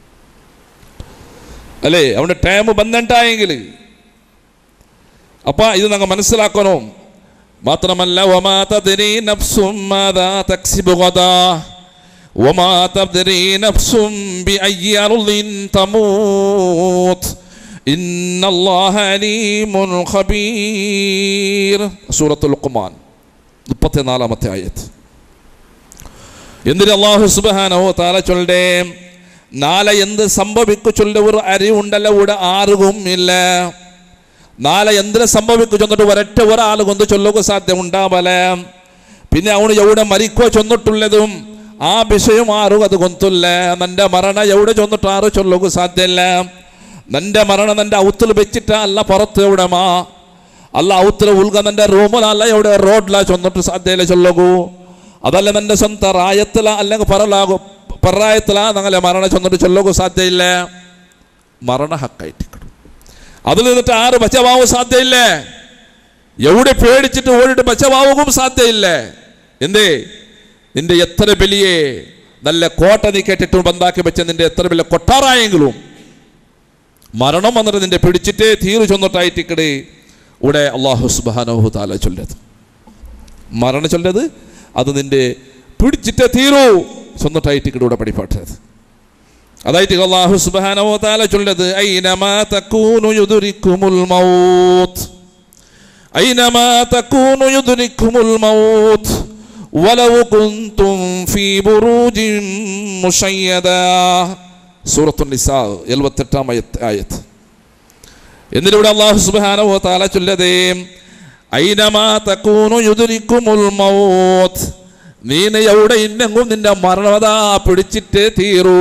അല്ലേ അവൻ്റെ ടൈം ബന്ധണ്ടായെങ്കിൽ. അപ്പം ഇത് ഞങ്ങൾ മനസ്സിലാക്കണം. മാത്രമല്ല വമാ തദ്രി നഫ്സും മാദാ തക്സിബു ഗദാ വമാ തദ്രി നഫ്സും ബിഅയ്യി അർളിൻ തമൂത് ഇന്നല്ലാഹ അലീമുൻ ഖബീർ. സൂറത്തുൽ ലുഖ്മാൻ മുപ്പത്തിനാലാമത്തെ ആയത്ത്. എന്തിന് അല്ലാഹു സുബ്ഹാനഹു വ തആല ചൊല്ലേ നാളെ എന്ത് സംഭവിക്കു ചൊല്ല ഒരു അറിവുണ്ടല്ലോ ഇവിടെ ആർക്കും ഇല്ല. നാളെ എന്തിനെ സംഭവിക്കു ചൊന്നിട്ട് ഒരൊറ്റ ഒരാൾ കൊണ്ട് ചൊല്ലുക സാധ്യം ഉണ്ടാവല. പിന്നെ അവന് എവിടെ മരിക്കോ ചൊന്നിട്ടുള്ളതും ആ വിഷയം ആരും അത് കൊന്നില്ല. നിന്റെ മരണ എവിടെ ചൊന്നിട്ട് ആരും ചൊല്ലുക സാധ്യമല്ല. നിന്റെ മരണം നിന്റെ ഔത്തിൽ വെച്ചിട്ട് അല്ല പുറത്ത് എവിടെമാ അല്ല ഔത്തിൽ ഉൾക നിന്റെ റൂമിലല്ല എവിടെ റോഡിലാ ചൊന്നിട്ട് സാധ്യല്ല ചൊല്ലകൂ. അതല്ല നിന്റെ സ്വന്തം റായത്തില അല്ലെങ്കിൽ പറലാകും പറായത്തില ഞങ്ങളെ മരണം ചൊന്നിട്ട് ചൊല്ലുക സാധ്യയില്ല. മരണ ഹക്കായിട്ട് അതിൽ നിന്നിട്ട് ആറ് ബച്ചവാവും സാധ്യയില്ല. എവിടെ പേടിച്ചിട്ട് ഓടിട്ട് ബച്ചവാവും സാധ്യയില്ല. എന്തേ നിന്റെ എത്ര വലിയ നല്ല കോട്ട നീ കേട്ടിട്ട് ബന്ധാക്കി വെച്ച നിന്റെ എത്ര വലിയ കൊട്ടാറായെങ്കിലും മരണം വന്നിട്ട് നിന്റെ പിടിച്ചിട്ടേ തീരു ചൊന്നിട്ടായിട്ടിക്കടേ ഇവിടെ അല്ലാഹു സുബ്ഹാനഹു തആല ചൊല്ലത്. മരണം ചൊല്ലത് അത് നിന്റെ പിടിച്ചിട്ടേ തീരു ചൊന്നിട്ടായിട്ടിക്കടെ ഇവിടെ പഠിപ്പാട്ടത്. അതായിട്ട് അല്ലാഹു സുബ്ഹാനഹു വ തആല ചൊല്ലത് ഐനമാ തകൂനു യുദ്രിക്കുമുൽ മൗത്ത് ഐനമാ തകൂനു യുദ്രിക്കുമുൽ മൗത്ത് വലൗ കുൻതും ഫീ ബുറൂജിൻ മുശയ്യദാ. സൂറത്തുൻ നിസാ എഴുപത്തെട്ടാം ആയത്ത്. എന്നിവിടെ അല്ലാഹു സുബ്ഹാനഹു വ തആല ചൊല്ലത് ഐനമാ തകൂനു യുദ്രിക്കുമുൽ മൗത്ത് നീന എവിടെ ഇന്നെങ്കും നിന്റെ മരണതാ പിടിച്ചിട്ടേ തീരൂ.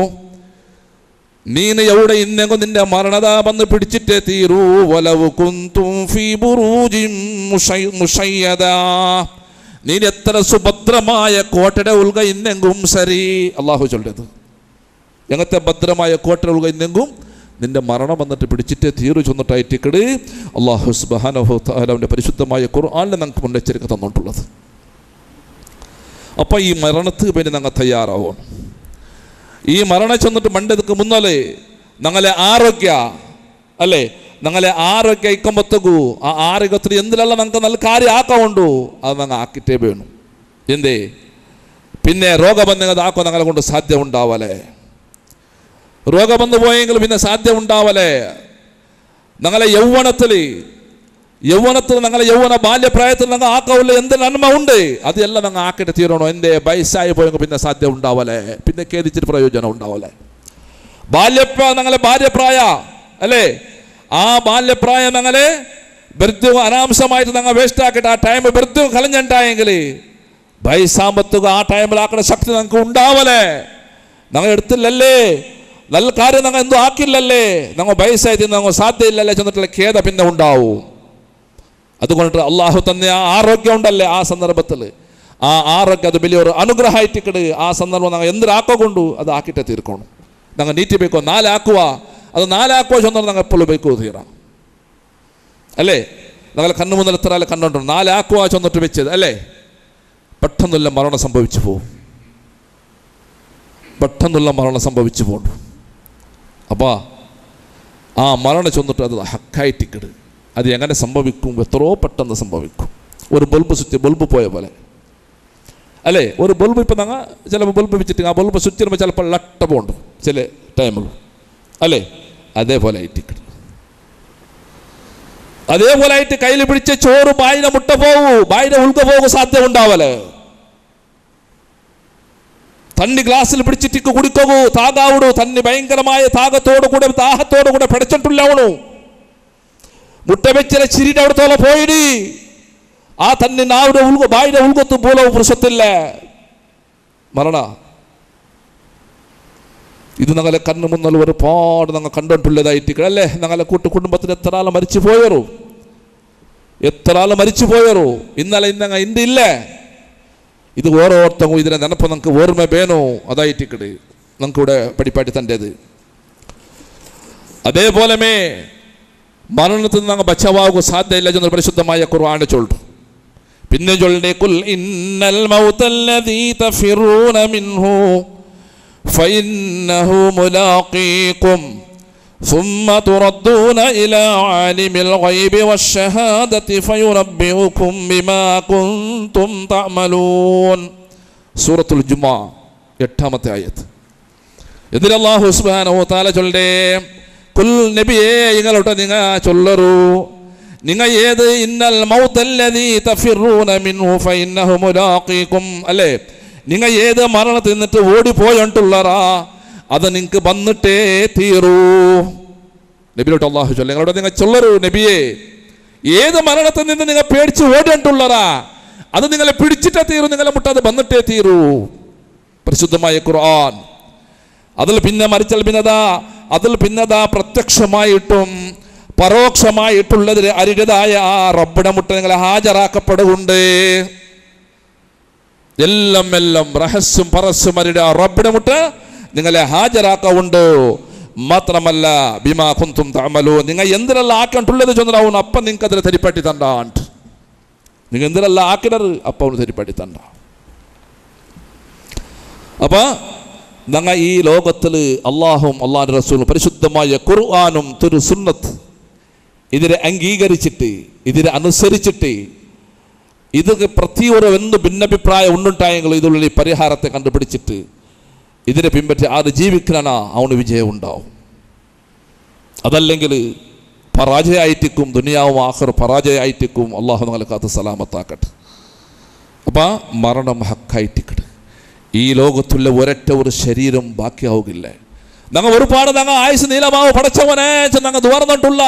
നീന എവിടെ ഇന്നെങ്കും നിന്റെ മരണതാ വന്ന് പിടിച്ചിട്ടേ തീരൂ. വലൗ കുൻതും ഫീ ബുറൂജിൻ മുശയ്യദാ നീ എത്ര സുഭദ്രമായ കോട്ടയുടെ ഉൾക ഇന്നെങ്കും ശരി. അള്ളാഹു ചൊല്ലത് എങ്ങനത്തെ ഭദ്രമായ കോട്ടയുടെ ഉൾക ഇന്നെങ്കും നിന്റെ മരണം വന്നിട്ട് പിടിച്ചിട്ടേ തീരു ചൊന്നിട്ടായിട്ടിക്കട് അല്ലാഹു സുബ്ഹാനഹു തആല അവൻ്റെ പരിശുദ്ധമായ ഖുർആനിൽ നമുക്ക് മുന്നറിയിപ്പ് തന്നിട്ടുള്ളത്. അപ്പം ഈ മരണത്തിന് വേണ്ടി ഞങ്ങൾ തയ്യാറാവണം. ഈ മരണം ചെന്നിട്ട് മണ്ടതിക്ക് മുന്നാലേ ഞങ്ങളെ ആരോഗ്യ അല്ലേ ഞങ്ങളെ ആരോഗ്യ ഇക്കുമ്പത്തക്കൂ ആ ആരോഗ്യത്തിൽ എന്തിലല്ല ഞങ്ങൾക്ക് നല്ല കാര്യം ആക്കാവുണ്ടു അത് ഞങ്ങൾ ആക്കിട്ടേ വേണം. എന്തേ പിന്നെ രോഗബന്ധങ്ങൾ ആക്കോ ഞങ്ങളെ കൊണ്ട് സാധ്യം ഉണ്ടാവലേ. രോഗബന്ധു പോയെങ്കിൽ പിന്നെ സാധ്യം ഉണ്ടാവലേ. ഞങ്ങളെ യൗവനത്തിൽ യൗവനത്തിൽ ഞങ്ങളെ യൗവന ബാല്യപ്രായത്തിൽ ഞങ്ങൾ ആക്കാവില്ല എന്ത് നന്മ ഉണ്ട് അത് എല്ലാം ഞങ്ങൾ ആക്കിയിട്ട് തീരണോ. എൻ്റെ വയസ്സായി പോയെങ്കിൽ പിന്നെ സാധ്യം ഉണ്ടാവലേ. പിന്നെ കേദിച്ചിട്ട് പ്രയോജനം ഉണ്ടാവലേ. ബാല്യപ്രായ ഞങ്ങളെ ബാല്യപ്രായ അല്ലേ ആ ബാല്യപ്രായം ഞങ്ങളെ വെറുതെ അനാംശമായിട്ട് ഞങ്ങൾ വേസ്റ്റ് ആക്കിയിട്ട് ആ ടൈം വെറുതെ കളഞ്ഞിട്ടായെങ്കിൽ വയസ്സാമ്പത്തുക ആ ടൈമിലാക്കുന്ന ശക്തി ഞങ്ങൾക്ക് ഉണ്ടാവലേ. ഞങ്ങൾ എടുത്തില്ലല്ലേ നല്ല കാര്യം ഞങ്ങൾ എന്തോ ആക്കില്ലല്ലേ ഞങ്ങൾ വയസ്സായിട്ട് ഞങ്ങൾ സാധ്യമില്ലല്ലേ ചെന്നിട്ടുള്ള ഖേദ പിന്നെ ഉണ്ടാവും. അതുകൊണ്ടിട്ട് അള്ളാഹു തന്നെ ആ ആരോഗ്യം ഉണ്ടല്ലേ ആ സന്ദർഭത്തിൽ ആ ആരോഗ്യം അത് വലിയൊരു അനുഗ്രഹമായിട്ടിക്കട് ആ സന്ദർഭം ഞങ്ങൾ എന്തിനാക്കോ കൊണ്ടു അത് ആക്കിയിട്ട് തീർക്കണം. ഞങ്ങൾ നീട്ടി ബേക്കോ നാലാക്കുക അത് നാലാക്കുക ചെന്നാൽ ഞങ്ങൾ എപ്പോഴും ബേക്കോ തീരാം അല്ലേ. ഞങ്ങൾ കണ്ണു മുതൽ എത്ര ആളെ കണ്ടുകൊണ്ടു നാലാക്കുക ചെന്നിട്ട് വെച്ചത് അല്ലേ. പെട്ടെന്നുള്ള മരണം സംഭവിച്ചു പോകും. പെട്ടെന്നുള്ള മരണം സംഭവിച്ചു പോകും. അപ്പോൾ ആ മരണം ചെന്നിട്ട് അത് ഹക്കായിട്ടിക്കട് അത് എങ്ങനെ സംഭവിക്കും എത്രയോ പെട്ടെന്ന് സംഭവിക്കും. ഒരു ബൾബ് സ്വിച്ച് ബൾബ് പോയ പോലെ അല്ലേ. ഒരു ബൾബ് ഇപ്പം ഞങ്ങൾ ചിലപ്പോൾ ബൾബ് വെച്ചിട്ട് ആ ബൾബ് സ്വിച്ച് ചെയ്യുമ്പോൾ ചിലപ്പോൾ ലട്ട പോകുന്നുണ്ട് ചില ടൈമിൽ അല്ലേ. അതേപോലെ ആയിട്ട് അതേപോലെ ആയിട്ട് കയ്യിൽ പിടിച്ച ചോറ് ബായിനെ മുട്ട പോകൂ ബായിനെ ഉൾക്ക പോകും സാധ്യത ഉണ്ടാവല്ലേ. തന്നി ഗ്ലാസ്സിൽ പിടിച്ചിട്ട് കുടിക്കൂ താകാവിടൂ തന്നി ഭയങ്കരമായ താകത്തോടു കൂടെ ദാഹത്തോടു കൂടെ പിടിച്ചിട്ടില്ലാവണു. മുട്ട വെച്ചിലെ ചിരിയുടെ അവിടത്തോളം പോയിടി ആ തന്നെ നാവിടെ ഉൾക ബായിയുടെ ഉൾകൊത്ത് പോലവും പുരുഷത്തില്ല മരണ. ഇത് ഞങ്ങളെ കണ്ണു മുന്നിൽ ഒരുപാട് ഞങ്ങൾ കണ്ടിട്ടുള്ളതായിട്ട് അല്ലേ. ഞങ്ങളെ കൂട്ടു കുടുംബത്തിൽ എത്ര ആൾ മരിച്ചു പോയറോ, എത്ര ആൾ മരിച്ചു പോയറോ. ഇന്നലെ ഇന്നങ്ങ ഇണ്ട് ഇല്ലേ. ഇത് ഓരോരുത്തങ്ങും ഇതിനെ നെനപ്പ് നമുക്ക് ഓർമ്മ വേണോ, അതായിട്ടിക്കട് നമുക്കിവിടെ പഠിപ്പാട്ടി തൻ്റേത്. അതേപോലെ മരണത്തിൽ നിന്ന് ബച്ചവാകുക സാധ്യതയില്ല എന്ന് പരിശുദ്ധമായ ഖുർആൻ ചൊല്ലു. പിന്നെ ചൊല്ലേ കുൽ ഇന്നൽ മൗതല്ലദീ തഫിറൂന മിൻഹു ഫഇന്നഹു മുലാഖീകും ثم تردون إلى عالم الغيب والشهادة فينبئكم بما كنتم تعملون. സൂറത്തുൽ ജുമുഅ എട്ടാമത്തെ ആയത്ത്. ഇതിൽ അല്ലാഹു സുബ്ഹാനഹു വ തആല ചൊല്ലേ കുൽ നബിയേ നിങ്ങളോട് നിങ്ങൾ ചൊല്ലറൂ നിങ്ങൾ ഏത് ഇന്നൽ മൗതല്ലദീ തഫിറൂന മിൻഹു ഫഇന്നഹു മുലാഖീകും അല്ലേ. നിങ്ങൾ ഏത് മരണത്തിൽ നിന്നിട്ട് ഓടിപ്പോയിട്ടുള്ളറാ അത് നിങ്ങൾക്ക് വന്നിട്ടേ തീരൂ. നബിയോട്ട് അല്ലാഹു ചൊല്ല നിങ്ങളോട് നിങ്ങൾ ചൊല്ലറൂ നബിയേ ഏത് മരണത്തിൽ നിന്ന് നിങ്ങൾ പേടിച്ച് ഓടിയിട്ടുള്ളറാ അത് നിങ്ങളെ പിടിച്ചിട്ടേ തീരൂ, നിങ്ങളെ മുട്ടാതെ വന്നിട്ടേ തീരൂ. പരിശുദ്ധമായ ഖുർആൻ. അതിൽ പിന്നെ മരിച്ചാൽ പിന്നതാ അതിൽ പിന്നതാ പ്രത്യക്ഷമായിട്ടും പരോക്ഷമായിട്ടുള്ളതിൽ അരികതായ ആ റബ്ബിടെ മുട്ട നിങ്ങളെ ഹാജരാക്കപ്പെടുന്നുണ്ട്. എല്ലാം എല്ലാം രഹസ്യം പരസ്യം അരിയുടെ ആ റബ്ബിടെ മുട്ട നിങ്ങളെ ഹാജരാക്കുന്നുണ്ട്. മാത്രമല്ല ബിമാ കുന്തും തഅമലൂൻ നിങ്ങൾ എന്തിനെല്ലാം ആക്കിയിട്ടുള്ളത് ചൊന്നാവും അപ്പം നിങ്ങൾക്ക് അതിൽ തരിപ്പാട്ടി തണ്ടാണ്ട്. നിങ്ങൾ എന്തിനെല്ലാം ആക്കിടറ് അപ്പം അവന് തരിപ്പാട്ടി തണ്ട. അപ്പം ഞങ്ങൾ ഈ ലോകത്തിൽ അള്ളാഹും അള്ളാഹുവിൻ്റെ റസൂലും പരിശുദ്ധമായ ഖുർആനും തിരു സുന്നത്ത് ഇതിനെ അംഗീകരിച്ചിട്ട് ഇതിനെ അനുസരിച്ചിട്ട് ഇതൊക്കെ പ്രത്യേക എന്ത് ഭിന്നഭിപ്രായം ഉണ്ടുണ്ടായെങ്കിലും ഇതിലുള്ള പരിഹാരത്തെ കണ്ടുപിടിച്ചിട്ട് ഇതിനെ പിൻപറ്റി ആര് ജീവിക്കാനാ അവന് വിജയം ഉണ്ടാവും. അതല്ലെങ്കിൽ പരാജയമായിട്ടിക്കും ദുനിയാവും ആഖിർ പരാജയമായിട്ടിക്കും. അള്ളാഹു ഞങ്ങളെ കാത്ത് സലാമത്താക്കട്ടെ. അപ്പം മരണം ഹക്കായിട്ടിക്കട്ടെ. ഈ ലോകത്തുള്ള ഒരൊറ്റ ഒരു ശരീരം ബാക്കിയാവുകില്ല. ഞങ്ങൾ ഒരുപാട് ഞങ്ങൾ ആയുസ് നീലമാവ് പടച്ചവനെ ഞങ്ങൾ തുറന്നിട്ടുള്ള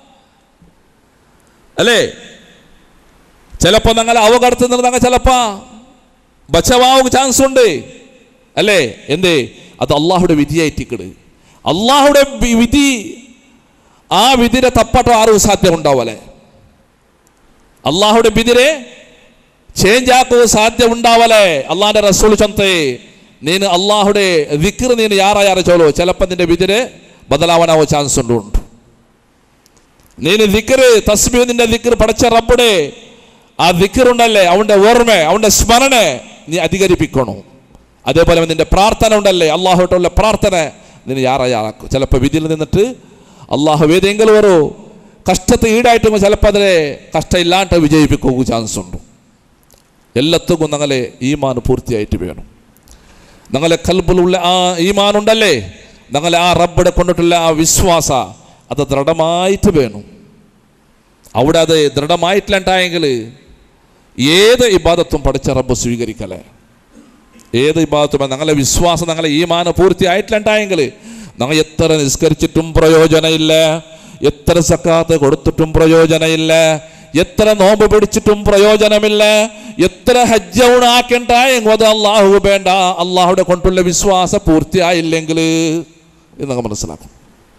അല്ലേ. ചിലപ്പോൾ ഞങ്ങൾ അവകടത്തിൽ നിന്ന് ഞങ്ങൾ ചിലപ്പോ ബച്ചവാവുക ചാൻസ് ഉണ്ട് അല്ലേ. എന്തേ അത് അള്ളാഹുടെ വിധിയായിട്ടിക്കട്. അള്ളാഹുടെ വിധി ആ വിധിരെ തപ്പാട്ടോ ആരും സാധ്യം ഉണ്ടാവല്ലേ. അള്ളാഹുടെ വിധിരെ ചേഞ്ച് ആക്കുക സാധ്യം ഉണ്ടാവല്ലേ. അള്ളാഹിന്റെ റസൂൽ ചൊന്തേ നീನು അള്ളാഹുടെ ദിക്ർ നീನು ಯಾರ ಯಾರ ಚೋಲೋ ചിലപ്പോൾ നിന്റെ വിധിരെ ബദലാവാനാവോ ചാൻസ് ഉണ്ട്. നീನು ദിക്ർ തസ്ബീഹ് നിന്റെ ദിക്ർ പഠിച്ച റബ്ബുടെ ആ ദിക്ർ ഉണ്ടല്ലേ അവന്റെ ഓർമ്മ അവന്റെ സ്മരണ നീ അധികരിപ്പിക്കണം. അതേപോലെ നിന്റെ പ്രാർത്ഥന ഉണ്ടല്ലേ അള്ളാഹുട്ടുള്ള പ്രാർത്ഥന നീನು ಯಾರ ಯಾರಾക്കും. ചിലപ്പോൾ വിധിയിൽ നിന്നിട്ട് അള്ളാഹു ഏതെങ്കിലും ഒരു കഷ്ടത്തെ ഈടായിട്ടും ചിലപ്പോൾ അതിലെ കഷ്ടം ഇല്ലാണ്ട് വിജയിപ്പിക്കുക ചാൻസ് ഉണ്ട്. എല്ലാത്തും ഞങ്ങളെ ഈമാൻ പൂർത്തിയായിട്ട് വേണം. ഞങ്ങളെ കൽബിലുള്ള ആ ഈമാൻ ഉണ്ടല്ലേ ഞങ്ങളെ ആ റബ്ബിടെ കൊണ്ടിട്ടുള്ള ആ വിശ്വാസ അത് ദൃഢമായിട്ട് വേണം. അവിടെ അത് ദൃഢമായിട്ടില്ലാണ്ടായെങ്കിൽ ഏത് ഇബാദത്തും പഠിച്ച റബ്ബ് സ്വീകരിക്കലേ. ഏത് ഇബാദത്തും ഞങ്ങളെ വിശ്വാസം ഞങ്ങളെ ഈമാൻ പൂർത്തിയായിട്ടില്ലാണ്ടായെങ്കിൽ ഞങ്ങൾ എത്ര നിസ്കരിച്ചിട്ടും പ്രയോജനമില്ല, എത്ര സക്കാത്ത് കൊടുത്തിട്ടും പ്രയോജനമില്ല, എത്ര നോമ്പ് പിടിച്ചിട്ടും പ്രയോജനമില്ല, എത്ര ഹജ്ജുണാക്കേണ്ടായെങ്കിൽ അത് അള്ളാഹു വേണ്ട. അള്ളാഹുടെ കൊണ്ടുള്ള വിശ്വാസം പൂർത്തിയായില്ലെങ്കിൽ എന്നൊക്കെ മനസ്സിലാക്കും.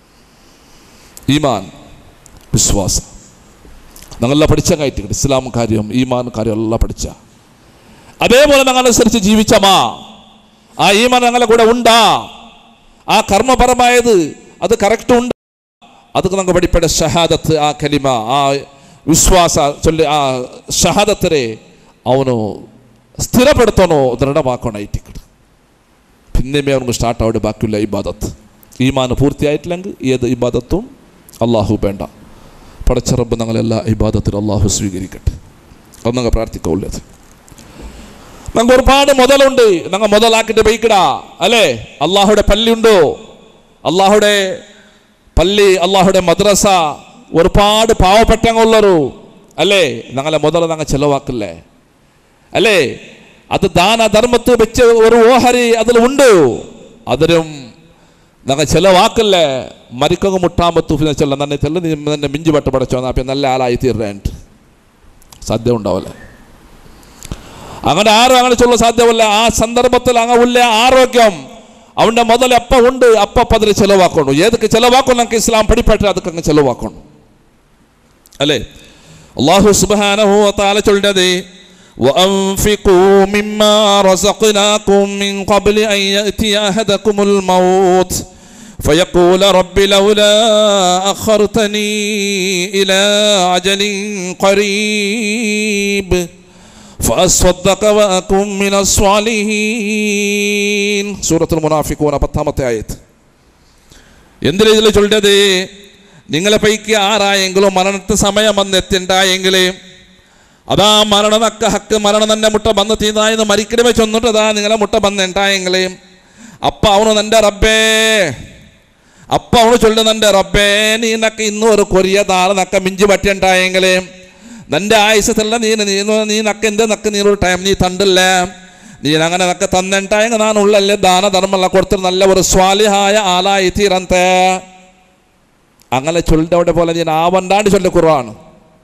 ഈമാൻ വിശ്വാസം ഞങ്ങളെല്ലാം പഠിച്ച കാര്യം ഇസ്ലാം കാര്യം ഈമാൻ കാര്യം എല്ലാം പഠിച്ച അതേപോലെ ഞങ്ങളനുസരിച്ച് ജീവിച്ചമാ ആ ഈമാൻ ഞങ്ങളെ കൂടെ ഉണ്ടാ. ആ കർമ്മപരമായത് അത് കറക്റ്റ് ഉണ്ട്. അതൊക്കെ നമുക്ക് പഠിപ്പേണ്ട ഷഹാദത്ത് ആ കലിമ ആ വിശ്വാസ ചൊല്ലി ആ ഷഹാദത്തിനെ അവನು സ്ഥിരപ്പെടുത്തണോ ദൃഢമാക്കണായിട്ടിക്കട്. പിന്നെമേ അവർക്ക് സ്റ്റാർട്ട് ആവിടെ ബാക്കിയുള്ള ഇബാദത്ത്. ഈമാൻ പൂർത്തിയായിട്ടില്ലെങ്കിൽ ഏത് ഇബാദത്തും അള്ളാഹു വേണ്ട. പടച്ച റബ്ബ് ഞങ്ങളെല്ലാ ഇബാദത്തിലും അള്ളാഹു സ്വീകരിക്കട്ടെ. അത് ഞങ്ങൾ പ്രാർത്ഥിക്കുള്ളത്. ഞങ്ങൾക്ക് ഒരുപാട് മുതലുണ്ട്, ഞങ്ങൾ മുതലാക്കിയിട്ട് ബൈക്കിടാ അല്ലേ. അള്ളാഹുടെ പള്ളി ഉണ്ടോ, അള്ളാഹുടെ പള്ളി അള്ളാഹുടെ മദ്രസ ഒരുപാട് പാവപ്പെട്ടങ്ങളുള്ളൂ അല്ലേ. ഞങ്ങളെ മുതൽ ഞങ്ങൾ ചെലവാക്കില്ലേ അല്ലേ. അത് ദാനധർമ്മത്ത് വെച്ച് ഒരു ഓഹരി അതിൽ ഉണ്ട്, അതിലും ഞങ്ങൾ ചെലവാക്കില്ലേ. മരിക്കങ്ങ് മുട്ടാമ്പത്തു ചെല്ല തന്നെ ചെല്ല തന്നെ മിഞ്ചു പട്ട് പടച്ചോ അപ്പം നല്ല ആളായി തീർന്നേണ്ട് സാധ്യം ഉണ്ടാവല്ലേ. അങ്ങനെ ആരും അങ്ങനെ ചൊല്ല സാധ്യമല്ല. ആ സന്ദർഭത്തിൽ അങ്ങ് ഉള്ള ആരോഗ്യം ಅವನ ಮೊದಲು ಅಪ್ಪ ಉಂಡು ಅಪ್ಪ ಪದ್ರೆ ಚೆಲವಾಕೊಂಡು ಏದಕ್ಕೆ ಚೆಲವಾಕೊಂಡು ನಂಗೆ ಇಸ್ಲಾಂ ಪಡಿಪಟ್ರೆ ಅದಕ್ಕೆ ಚೆಲವಾಕೊಂಡು ಅಲ್ಲೇ ಅಲ್ಲಾಹು ಸುಬ್ಹಾನಹು ವ ತಆಲ ಚೊಲ್ಡದೆ وأنفقوا مما رزقناكم من قبل أن يأتي أحدكم الموت فيقول رب لولا أخرتني إلى أجل قريب فأصدق وأكن من الصالحين سورة المنافقون പത്താമത്തെ ആയത്ത് എന്തിനാ ഇതിൽ ചൊല്ലത് നിങ്ങളെ പൈക്ക് ആരായെങ്കിലും മരണത്തെ സമയം വന്നെത്തിണ്ടായെങ്കിൽ അതാ മരണനക്ക ഹക്ക് മരണം തന്നെ മുട്ട ബന്ന് തീതായെന്ന് മരിക്കണമേ ചൊന്നിട്ട് അതാ നിങ്ങളെ മുട്ട ബന്നുണ്ടായെങ്കിൽ അപ്പ അവന് നിന്റെ റബ്ബേ അപ്പ അവന് ചൊല്ലു നിന്റെ റബ്ബേ നീ നക്ക് ഇന്നും ഒരു കൊറിയ താറ് നക്ക മിഞ്ചു പറ്റിയുണ്ടായെങ്കിൽ നിന്റെ ആയുസല്ല നീ നീ നക്ക എന്ത് നക്ക് നീനൊരു ടൈം നീ തണ്ടില്ല നീ അങ്ങനെ നക്ക തന്നിട്ടായെങ്കിൽ ഞാൻ ഉള്ളല്ലേ ദാനധർമ്മല്ല കൊടുത്തിട്ട് നല്ല ഒരു സ്വാലിഹായ ആളായി തീരന്തേ അങ്ങനെ ചൊല്ലിട്ടവിടെ പോലെ ഞാൻ ആവണ്ടാണ്ട് ചൊല്ലി കുറവാണ്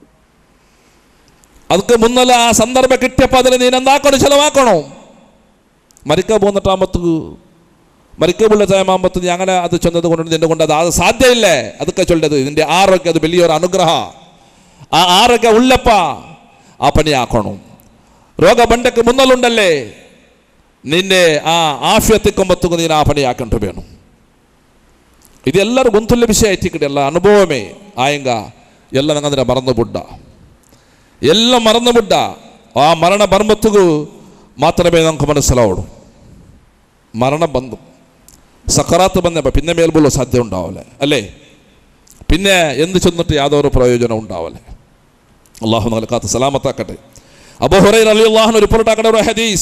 ಅದಕ್ಕೆ ಮುನ್ನಲ್ಲ ಆ ಸಂದರ್ಭ കിട്ടിയപ്പോൾ അതിൽ നീ എന്താക്കണം ചിലവാക്കണോ മരിക്കാൻ പോന്നിട്ടാകുമ്പത്ത് മരിക്കമുള്ള ടൈമാകുമ്പത്ത് നീ അങ്ങനെ അത് ചൊന്നത് കൊണ്ട് നിന്നെ കൊണ്ട് അത് അത് സാധ്യമില്ലേ അതൊക്കെ ചൊല്ലത് നിന്റെ ആരോഗ്യം അത് വലിയൊരു അനുഗ്രഹ ആ ആരോഗ്യം ഉള്ളപ്പ ആ പണി ആക്കണം രോഗ ಬಂಡಕ್ಕೆ മുന്നലുണ്ടല്ലേ നിന്റെ ആ ആഫിയത്തിക്കൊമ്പത്തുക്ക് നീ ആ പണി ആക്കണ്ട വേണം ಇದೆಲ್ಲರೂ ಗೊಂತುಲ್ಲ ವಿಷಯ ಐತಿ ಎಲ್ಲ ಅನುಭವಮೇ ಆಯಂಗ ಎಲ್ಲ ನಂಗಂದ್ರೆ ಮರന്നു ಬುಡ್ಡ ಎಲ್ಲ ಮರന്നു ಬಿಡ್ಡ ಆ ಮರಣ ಬರ್ಮತ್ತಿಗೂ ಮಾತ್ರವೇ നമുക്ക് മനസ്സിലാവുള്ളൂ മരണം ಬಂದು സക്കറാത്ത് ಬಂದപ്പോൾ പിന്നെ മേൽപോലും സാധ്യത ഉണ്ടാവില്ല അല്ലേ പിന്നെ എന്ത് ചെന്നിട്ട് യാതൊരു പ്രയോജനം ഉണ്ടാവില്ല അള്ളാഹു നമ്മളെ കാത്ത് സലാമത്താക്കട്ടെ അബൂ ഹുറൈറ റളിയല്ലാഹു അൻഹു റിപ്പോർട്ട് ആക്കുന്ന ഒരു ഹദീസ്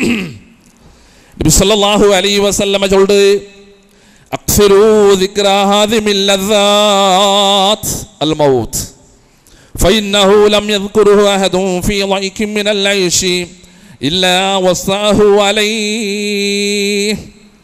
നബി സല്ലല്ലാഹു അലൈഹി വസല്ലം ചൊല്ലുണ്ട് അക്സിറൂ ദിക്ര ഹാദിമിൽ ലദ്ദാത്ത് അൽ മൗത്ത് فإنه لم يذكره أحد في ضيق من العيش إلا وصاه عليه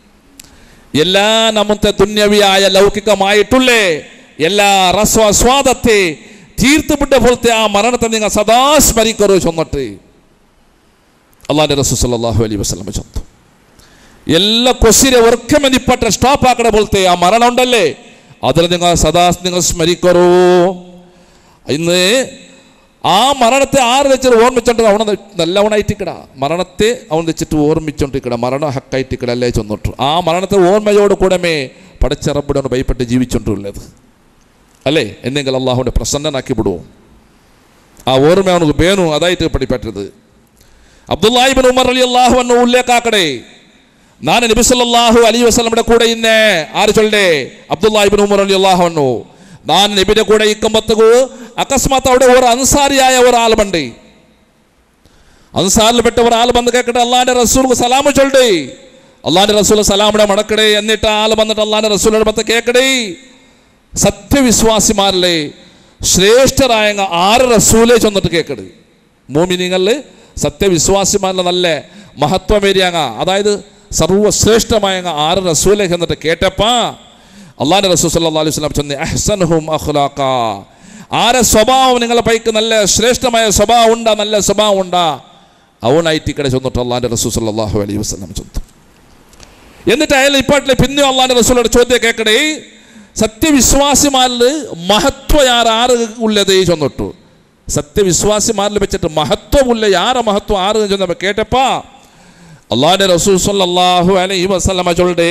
എല്ലാ നമ്മുടെ ദുന്യവിയായ ലൗകികമായിട്ടുള്ളേ എല്ലാ രസ്വാസ്വാദത്തെ തീർത്തുവിട്ട പോലത്തെ ആ മരണത്തെ നിങ്ങൾ സദാ സ്മരിക്കറു ചൊന്നിട്ട് അള്ളാഹുവിന്റെ റസൂൽ സല്ലല്ലാഹു അലൈഹി വസല്ലം ചൊന്നു എല്ലാ കൊസിരെ വർക്കമെന്നിപ്പെട്ട സ്റ്റോപ്പ് ആക്കണ പോലത്തെ ആ മരണം ഉണ്ടല്ലേ അതിൽ നിങ്ങൾ സദാ നിങ്ങൾ സ്മരിക്കറൂ ഇന്ന് ആ മരണത്തെ ആര് വെച്ചിട്ട് ഓർമ്മിച്ചോണ്ട് അവനെ നല്ലവണായിട്ടിക്കട മരണത്തെ അവൻ വെച്ചിട്ട് ഓർമ്മിച്ചോണ്ടിരിക്കട മരണം ഹക്കായിട്ടിക്കട അല്ലേ ചെന്നിട്ടു ആ മരണത്തെ ഓർമ്മയോട് കൂടമേ പടച്ചിറപ്പിടോണ്ട് ഭയപ്പെട്ട് ജീവിച്ചോണ്ടുള്ളത് അല്ലേ എന്നെങ്കിൽ അള്ളാഹുവിനെ പ്രസന്നനാക്കി വിടുവോ ആ ഓർമ്മ അവനക്ക് വേണു അതായിട്ട് പഠിപ്പെട്ടത് അബ്ദുല്ലാഹി ഇബ്നു ഉമർ റളിയല്ലാഹു അൻഹു ഉല്ലേഖാക്കടേ ഞാൻ നബി സല്ലല്ലാഹു അലൈഹി വസല്ലമയുടെ കൂടെ ഇന്നേ ആര് ചൊല്ലേ അബ്ദുല്ലാഹി ഇബ്നു ഉമർ റളിയല്ലാഹു അൻഹു ഞാൻ നബിയുടെ കൂടെ ഇക്കുമ്പത്തകു അകസ്മാത്ത് അവിടെ ഒരു അൻസാരിയായ ഒരാൾ ബണ്ട് അൻസാറിൽപ്പെട്ട ഒരാൾ ബന്ന് കേൾക്കട്ടെ അള്ളാന്റെ റസൂൽ സലാം ചൊല്ലേ അള്ളാന്റെ റസൂൽ സലാമിടെ മടക്കടേ എന്നിട്ട് ആൾ വന്നിട്ട് അള്ളാന്റെ റസൂലിന്റെ മത്ത കേൾക്കടേ സത്യവിശ്വാസിമാരിലെ ശ്രേഷ്ഠരായ ആറ് റസൂലെ ചെന്നിട്ട് കേൾക്കട് മോമിനിങ്ങളിൽ സത്യവിശ്വാസിമാരിലെ നല്ല മഹത്വമേറിയങ്ങ അതായത് സർവശ്രേഷ്ഠമായ ആറ് റസൂലെ എന്നിട്ട് കേട്ടപ്പാ അള്ളാഹുവിന്റെ റസൂൽ സല്ലല്ലാഹു അലൈഹി വസല്ലം ചൊല്ലി അഹ്സനുഹും അഖ്ലാഖ ആരെ സ്വഭാവം നിങ്ങളെ പൈക്ക് നല്ല ശ്രേഷ്ഠമായ സ്വഭാവം ഉണ്ടാ നല്ല സ്വഭാവം ഉണ്ടാ അവനായിട്ട് ഇവിടെ ചെന്നിട്ട് അള്ളാഹുവിന്റെ റസൂൽ സല്ലല്ലാഹു അലൈഹി വസല്ലം ചൊല്ലി എന്നിട്ട് അയാൾ ഇപ്പാട്ടിലെ പിന്നെ അള്ളാഹുവിന്റെ റസൂലോട് ചോദ്യം കേൾക്കടേ സത്യവിശ്വാസിമാരിൽ മഹത്വം ആറ് ആറ് ഉള്ളത് ചൊന്നിട്ടു സത്യവിശ്വാസിമാരിൽ വെച്ചിട്ട് മഹത്വമുള്ള ആരെ മഹത്വം ആറ് ചെന്നപ്പോൾ കേട്ടപ്പാ അള്ളാഹുവിന്റെ റസൂൽ സല്ലല്ലാഹു അലൈഹി വസല്ലം ചൊല്ലേ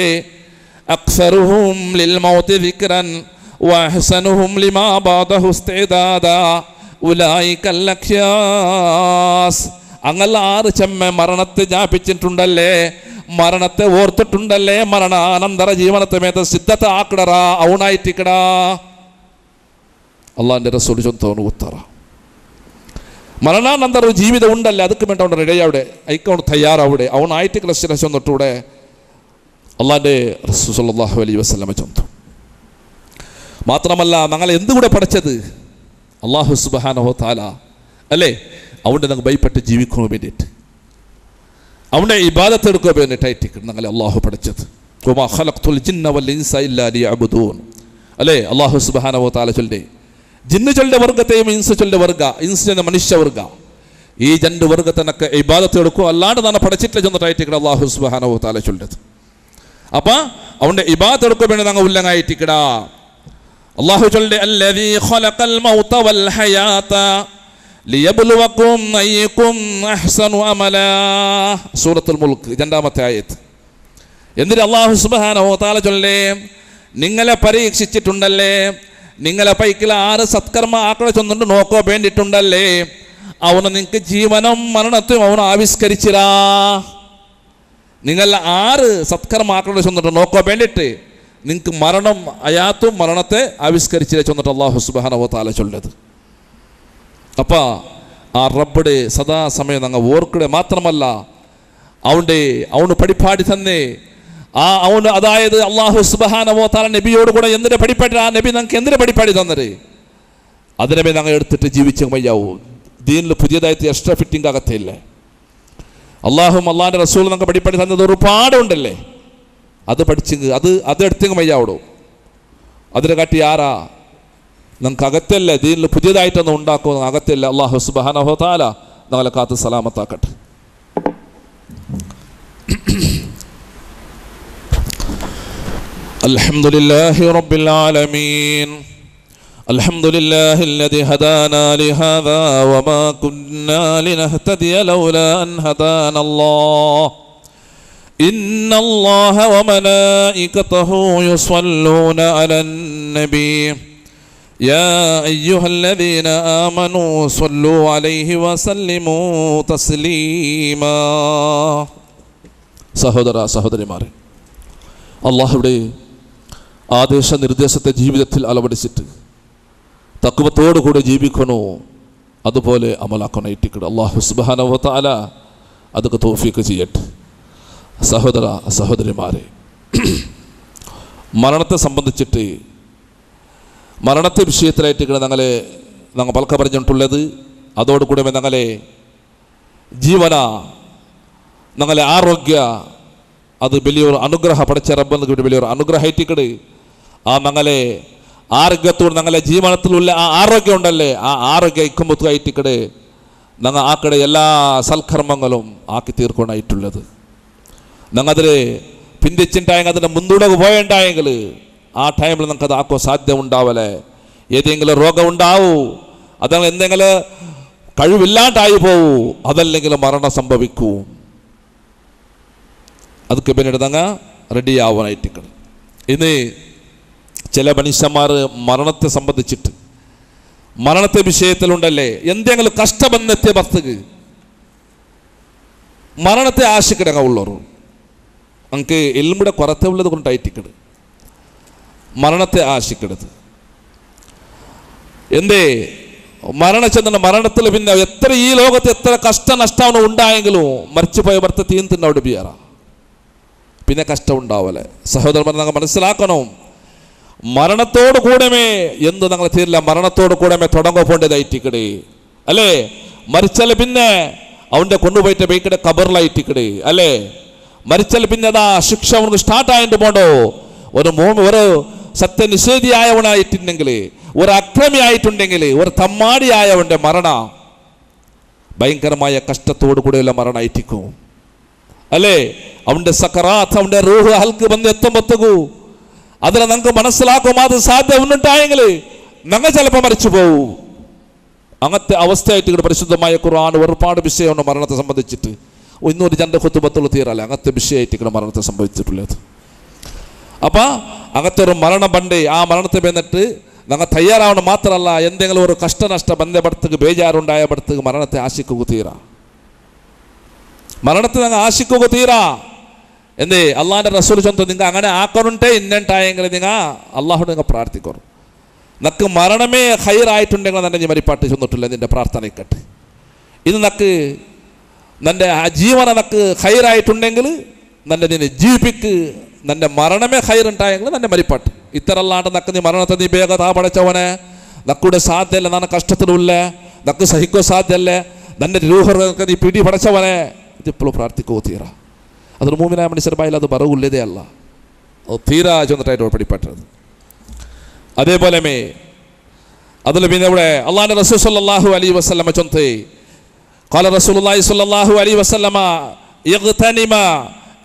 أكثرهم للموت ذكرا وأحسنهم لما بعده استعدادا أولئك الأخياس അങ്ങനെ ആറ് ചെമ്മ മരണത്തെ ജാപിച്ചിട്ടുണ്ടല്ലേ മരണത്തെ ഓർത്തിട്ടുണ്ടല്ലേ മരണാനന്തര ജീവനത്തെ മേത സിദ്ധത ആക്കടറാ ഔണായിട്ടിക്കടാ അള്ളാഹിന്റെ റസൂൽ ചൊന്തോನು ഉത്തര മരണാനന്തര ജീവിതം ഉണ്ടല്ലേ ಅದಕ್ಕೆ വേണ്ട ಅವನು ರೆಡಿ അവിടെ ಐಕವನು ತಯಾರവിടെ ಔಣಾಯಿಟಿ ಕ್ಲಸ್ಟರ್ ಚೊಂದೊಟ್ಟುಡೆ അള്ളാന്റെ റസൂൽ സല്ലല്ലാഹു അലൈഹി വസല്ലം ചൊന്നു മാത്രമല്ല ഞങ്ങൾ എന്തുകൂടെ പഠിച്ചത് അല്ലാഹു സുബ്ഹാനഹു തആല അല്ലേ അവന്റെ ഞങ്ങൾ ഭയപ്പെട്ട് ജീവിക്കാൻ വേണ്ടിയിട്ട് അവന്റെ ഇബാദത്ത് എടുക്കാൻ വേണ്ടിയിട്ടായിട്ട് ഞങ്ങളെ അള്ളാഹു പഠിച്ചത് വമാ ഖലഖ്തുൽ ജിന്ന വൽ ഇൻസ ഇല്ലാ ലിയഅ്ബുദൂൻ അല്ലേ അല്ലാഹു സുബ്ഹാനഹു തആല ചൊല്ലേ ജിന്ന് ചൊല്ലെ വർഗത്തെയും ഇൻസ് ചൊല്ലെ വർഗ ഇൻസ് എന്ന മനുഷ്യ വർഗ ഈ രണ്ട് വർഗത്തിനൊക്കെ ഇബാദത്ത് എടുക്കും അല്ലാണ്ട് ഞാൻ പഠിച്ചിട്ടില്ല ചെന്നിട്ടായിട്ട് അല്ലാഹു സുബ്ഹാനഹു തആല ചൊല്ലത് അപ്പം അവൻ്റെ ഇബാദത്ത് എടുക്കാൻ വേണ്ടി ഞങ്ങൾ ഉല്ലങ്ങായിട്ടിക്കട. അല്ലാഹു ചൊല്ലെ അല്ലദീ ഖലഖൽ മൗത വൽ ഹയാത ലിയബ്ലുവകും അയ്യുകും അഹ്സനു അമലാ. സൂറത്തുൽ മുൽക്ക് രണ്ടാമത്തെ ആയത്ത്. എന്നിട്ട് അല്ലാഹു സുബ്ഹാനഹു വ തആല ചൊല്ലെ നിങ്ങളെ പരീക്ഷിച്ചിട്ടുണ്ടല്ലേ, നിങ്ങളെ പൈക്കിൽ ആറ് സത്കർമ്മ ആക്കളെ ചൊന്നിട്ട് നോക്കോ വേണ്ടിയിട്ടുണ്ടല്ലേ, അവന് നിങ്ങൾക്ക് ജീവനും മരണത്തെയും അവൻ ആവിഷ്കരിച്ചിരാ. നിങ്ങൾ ആറ് സത്കർമ്മ ആക്കളെ ചൊന്നിട്ട് നോക്കോ വേണ്ടിയിട്ട് നിങ്ങൾക്ക് മരണം അയാത്തും മരണത്തെ ആവിഷ്കരിച്ചില്ല ചൊന്നിട്ട് അല്ലാഹു സുബ്ഹാനഹു വ തആല ചൊല്ലത്. അപ്പം ആ റബ്ബുടെ സദാസമയം ഞങ്ങൾ ഓർക്കിടെ മാത്രമല്ല അവൻ്റെ അവന് പഠിപ്പാടി തന്നെ ആ അവന് അതായത് അല്ലാഹു സുബ്ഹാനഹു വ തആല നബിയോട് കൂടെ എന്തിനെ പഠിപ്പാടി ആ നബി ഞങ്ങൾക്ക് എന്തിനെ പഠിപ്പാടി തന്നത് അതിനെ ഞങ്ങൾ എടുത്തിട്ട് ജീവിച്ച മയ്യാവൂ. ദീനിൽ പുതിയതായിട്ട് എക്സ്ട്രാ ഫിറ്റിംഗ് അകത്തില്ല. അള്ളാഹും അള്ളാഹിൻ്റെ റസൂൽ നമുക്ക് പഠിപ്പാടി തന്നത് ഒരുപാടുണ്ടല്ലേ, അത് പഠിച്ചെങ്കിൽ അത് അത് എടുത്തെങ്കിൽ മയ്യാവിടും. അതിനെ കാട്ടി ആരാ നമുക്ക് അകത്തല്ല ദീനിൽ പുതിയതായിട്ടൊന്നും ഉണ്ടാക്കുന്നത് അകത്തല്ല. അല്ലാഹു സുബ്ഹാനഹു വ തആല നമ്മളെ കാത്ത് സലാമത്താക്കട്ടെ. അൽഹംദുലില്ലാഹി റബ്ബിൽ ആലമീൻ. അൽഹംദുലില്ലാഹി الذي هدانا لهذا وما كنا لنهتدي لولا أن هدانا الله. إن الله وملائكته يصلون على النبي يا أيها الذين آمنوا صلوا عليه وسلموا تسليما. സഹോദര സഹോദരിമാരെ, അള്ളാഹുവിടെ ആദേശ നിർദ്ദേശത്തെ ജീവിതത്തിൽ അലവടിച്ചിട്ട് തഖ്വത്തോടു കൂടെ ജീവിക്കണോ അതുപോലെ അമലാക്കണോ ഇട്ടിക്കട. അല്ലാഹു സുബ്ഹാനഹു വ തആല അതൊക്കെ തൗഫീഖ് ചെയ്യട്ടെ. സഹോദര സഹോദരിമാരെ, മരണത്തെ സംബന്ധിച്ചിട്ട് മരണത്തെ വിഷയത്തിലായിട്ട് ഞങ്ങളെ ഞങ്ങൾ പലക്ക പറഞ്ഞിട്ടുള്ളത് അതോടുകൂടെ ഞങ്ങളെ ജീവന ഞങ്ങളെ ആരോഗ്യ അത് വലിയൊരു അനുഗ്രഹ പഠിച്ച റബ്ബെന്ന് കിട്ടി വലിയൊരു അനുഗ്രഹമായിട്ടിക്കട്. ആ ഞങ്ങളെ ആരോഗ്യത്തോട് ഞങ്ങളെ ജീവനത്തിലുള്ള ആ ആരോഗ്യം ഉണ്ടല്ലേ ആ ആരോഗ്യ ഇക്കുമ്പത്തായിട്ടിക്കട് ഞങ്ങൾ ആക്കടെ എല്ലാ സൽക്കർമ്മങ്ങളും ആക്കി തീർക്കാനായിട്ടുള്ളത്. ഞങ്ങതിൽ പിന്തിച്ചുണ്ടായെങ്കിൽ അതിൻ്റെ മുന്നോട്ട് പോയുണ്ടായെങ്കിൽ ആ ടൈമിൽ നമുക്കത് ആക്കോ സാധ്യം ഉണ്ടാവല്ലേ. ഏതെങ്കിലും രോഗം ഉണ്ടാവൂ, അതല്ലെങ്കിൽ എന്തെങ്കിലും കഴിവില്ലാണ്ടായി പോവൂ, അതല്ലെങ്കിൽ മരണം സംഭവിക്കൂ. അതൊക്കെ പിന്നീട് ഞങ്ങൾ റെഡിയാവാനായിട്ടിക്കണം. ഇന്ന് ചില മനുഷ്യന്മാർ മരണത്തെ സംബന്ധിച്ചിട്ട് മരണത്തെ വിഷയത്തിലുണ്ടല്ലേ എന്തെങ്കിലും കഷ്ടബന്ധത്തെ ഭർത്തക്ക് മരണത്തെ ആശിക്കിടങ്ങ ഉള്ളവർ നമുക്ക് എല്ലുംകൂടെ കുറത്തെ ഉള്ളത് കൊണ്ടായിട്ടിക്കട് മരണത്തെ ആശിക്കരുത്. എന്തേ മരണച്ചെന്ന മരണത്തിൽ പിന്നെ എത്ര ഈ ലോകത്ത് എത്ര കഷ്ടനഷ്ടമാണ് ഉണ്ടായെങ്കിലും മരിച്ചു പോയ ഭർത്ത തീർത്തിൻ്റെ അവിടെ ബിയാറ പിന്നെ കഷ്ടം ഉണ്ടാവല്ലേ. സഹോദരന്മാർ ഞങ്ങൾ മനസ്സിലാക്കണം, മരണത്തോട് കൂടമേ എന്ത് ഞങ്ങൾ തീരില്ല, മരണത്തോട് കൂടമേ തുടങ്ങോ പോണ്ടതായിട്ടിക്കടേ അല്ലേ. മരിച്ചാൽ പിന്നെ അവൻ്റെ കൊണ്ടുപോയിട്ട് ബൈക്കടെ കബറിലായിട്ടിക്കടേ അല്ലേ. മരിച്ചാൽ പിന്നെ അതാ ശിക്ഷ അവർക്ക് സ്റ്റാർട്ടായിട്ട് പോണ്ടോ. ഒരു മോ ഒരു സത്യനിഷേധിയായവനായിട്ടുണ്ടെങ്കിൽ, ഒരു അക്രമി ആയിട്ടുണ്ടെങ്കിൽ, ഒരു തമ്മാടിയായവൻ്റെ മരണ ഭയങ്കരമായ കഷ്ടത്തോടു കൂടെയുള്ള മരണമായിട്ടിക്കും അല്ലേ. അവൻ്റെ സക്കറാത്ത് അവൻ്റെ റൂഹ് ഹൽക്ക് വന്ന് എത്തുമ്പത്തകൂ അതിൽ നമുക്ക് മനസ്സിലാക്കും അത് സാധ്യത ഉണ്ടായെങ്കിൽ ഞങ്ങൾ ചിലപ്പോൾ മരിച്ചു പോവും. അങ്ങനത്തെ അവസ്ഥയായിട്ട് പരിശുദ്ധമായ ഖുർആൻ ഒരുപാട് വിഷയമാണ് മരണത്തെ സംബന്ധിച്ചിട്ട്. ഇന്നൊരു രണ്ട് ഖുതുബത്തുള്ള തീരല്ല അങ്ങനത്തെ വിഷയമായിട്ട് മരണത്തെ സംഭവിച്ചിട്ടുള്ളത്. അപ്പം അങ്ങനത്തെ ഒരു മരണം പണ്ട് ആ മരണത്തെ വന്നിട്ട് ഞങ്ങൾ തയ്യാറാവണം മാത്രമല്ല, എന്തെങ്കിലും ഒരു കഷ്ടനഷ്ട ബന്ധപ്പെടുത്തുക ബേജാറുണ്ടായ പെടുത്തുക മരണത്തെ ആശിക്കുക തീരാ. മരണത്തെ ഞങ്ങൾ ആശിക്കുക തീരാ. എന്തേ അള്ളാഹിൻ്റെ റസൂൽ ചൊന്നത് നിങ്ങൾ അങ്ങനെ ആക്കണുണ്ടേ ഇന്നുണ്ടായെങ്കിൽ നിങ്ങൾ അള്ളാഹുട് നിങ്ങൾ പ്രാർത്ഥിക്കണം. നക്ക് മരണമേ ഹൈറായിട്ടുണ്ടെങ്കിൽ തന്നെ മരിപ്പാട്ട് ചെന്നിട്ടില്ല നിൻ്റെ പ്രാർത്ഥനയ്ക്കട്ടെ. ഇത് നക്ക് നിൻ്റെ ജീവന നക്ക് ഹൈറായിട്ടുണ്ടെങ്കിൽ നിൻ്റെ നിന്നെ ജീവിപ്പിക്ക്, നിൻ്റെ മരണമേ ഹൈറുണ്ടായെങ്കിൽ നിൻ്റെ മരിപ്പാട്ട്. ഇത്ര അല്ലാണ്ട് നക്ക് നീ മരണത്തെ നീ വേഗ താ പടച്ചവനെ നക്കൂടെ സാധ്യമല്ല, നാണ് കഷ്ടത്തിലുമില്ല, നക്ക് സഹിക്കോ സാധ്യമല്ലേ, നിൻ്റെ രൂഹർക്ക് നീ പിടി പടച്ചവനെ ഇതിപ്പോഴും പ്രാർത്ഥിക്കോ തീരാ. അതൊരു മൂമിനായ മനുഷ്യർമായിൽ അത് പറവില്ലതേ അല്ല, അത് തീരാ ചെന്നിട്ടായിട്ട് പഠിപ്പെട്ടത്. അതേപോലെ മേ അതിൽ പിന്നെ ഇവിടെ അള്ളാഹിൻ്റെ റസൂൽ സല്ലല്ലാഹു അലൈഹി വസല്ലമ ചൊന്തേ ഖാല റസൂലുള്ളാഹി സ്വല്ലല്ലാഹു അലൈഹി വസല്ലമ ഇഗ്തനിമ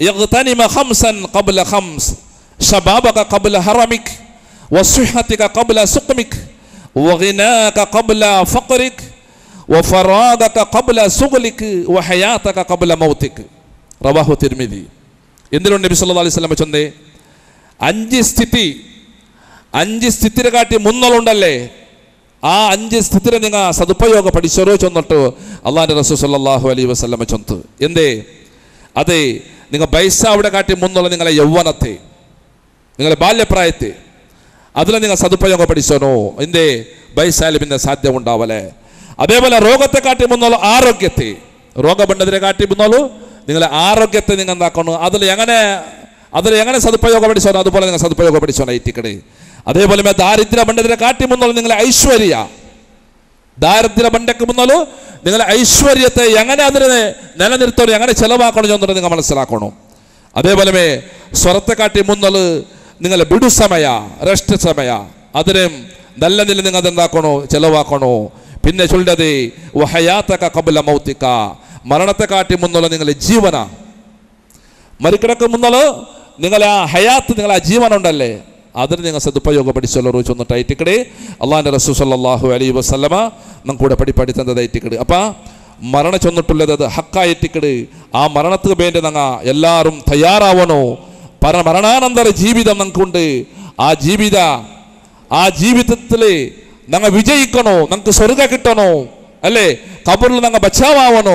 يغتنم خمسا قبل خمس شبابك قبل هرمك وصحتك قبل سقمك وغناك قبل فقرك وفراغك قبل سغلك وحياتك قبل موتك رواه الترمذي. എന്തിനാണ് നബി സല്ലല്ലാഹു അലൈഹി വസല്ലം ചൊന്നേ? അഞ്ച് സ്ഥിതി അഞ്ച് സ്ഥിതിരെ കാട്ടി മുന്നോളുണ്ടല്ലേ, ആ അഞ്ച് സ്ഥിതിരെ നിങ്ങൾ സദുപയോഗ പഠിച്ചോരോ ചൊന്നിട്ട് അള്ളാഹിന്റെ റസൂൽ സല്ലല്ലാഹു അലൈഹി വസല്ലം ചൊന്തു. എന്തേ? അതെ, നിങ്ങൾ പൈസ അവിടെ കാട്ടി മുന്നുള്ള നിങ്ങളെ യൗവനത്തെ, നിങ്ങളെ ബാല്യപ്രായത്തെ അതിൽ നിങ്ങൾ സദുപയോഗം പഠിച്ചോനോ. എന്തേ? പൈസയിൽ പിന്നെ സാധ്യം ഉണ്ടാവല്ലേ. അതേപോലെ രോഗത്തെ കാട്ടി മുന്നോളൂ ആരോഗ്യത്തെ, രോഗബന്ധത്തിനെ കാട്ടി മുന്നോളൂ നിങ്ങളെ ആരോഗ്യത്തെ നിങ്ങൾ എന്താക്കണോ, അതിൽ എങ്ങനെ അതിൽ എങ്ങനെ സദുപയോഗം പഠിച്ചോനോ അതുപോലെ നിങ്ങൾ സദുപയോഗം പഠിച്ചോനോ ഇറ്റിക്കണേ. അതേപോലെ ദാരിദ്ര്യ ബന്ധത്തിനെ കാട്ടി മുന്നോളൂ നിങ്ങളെ ഐശ്വര്യ, ദാരിദ്ര്യ ബന്ധക്ക് മുന്നോളൂ നിങ്ങളെ ഐശ്വര്യത്തെ എങ്ങനെ അതിനെ നിലനിർത്തണം, എങ്ങനെ ചെലവാക്കണം എന്നുള്ളത് നിങ്ങൾ മനസ്സിലാക്കണം. അതേപോലെ സ്വരത്തെ കാട്ടി മുന്നോള് നിങ്ങളെ ബിഡു സമയ, റെസ്റ്റ് സമയ, അതിനും നല്ല നില നിങ്ങൾ അതെന്താക്കണോ, ചെലവാക്കണോ. പിന്നെ ചൊല്ലത് വഹയാതക ഖബ്ല മൗതിക, മരണത്തെ കാട്ടി മുന്നുള്ള നിങ്ങളെ ജീവന, മരിക്കിടക്ക് മുന്നോള് നിങ്ങളെ ആ ഹയാത്ത്, നിങ്ങളെ ആ ജീവൻ ഉണ്ടല്ലേ, അതിന് നിങ്ങൾ സദുപയോഗം പഠിച്ചല്ലോ ചൊന്നിട്ടായിട്ടിക്കടേ. അള്ളാഹിന്റെ റസൂൽ സല്ലല്ലാഹു അലൈഹി വസല്ലമ നമുക്കൂടെ പഠിപ്പാടി തന്നതായിട്ടിക്കട്. അപ്പം മരണ ചൊന്നിട്ടുള്ളത് അത് ഹക്കായിട്ടിക്കട്. ആ മരണത്തിന് വേണ്ടി ഞങ്ങൾ എല്ലാവരും തയ്യാറാവണോ. പര മരണാനന്തര ജീവിതം നമുക്കുണ്ട്. ആ ജീവിത ആ ജീവിതത്തിൽ ഞങ്ങൾ വിജയിക്കണോ, നമുക്ക് സ്വർഗം കിട്ടണോ, അല്ലേ, ഖബറിൽ ഞങ്ങൾ ബച്ചാവണോ,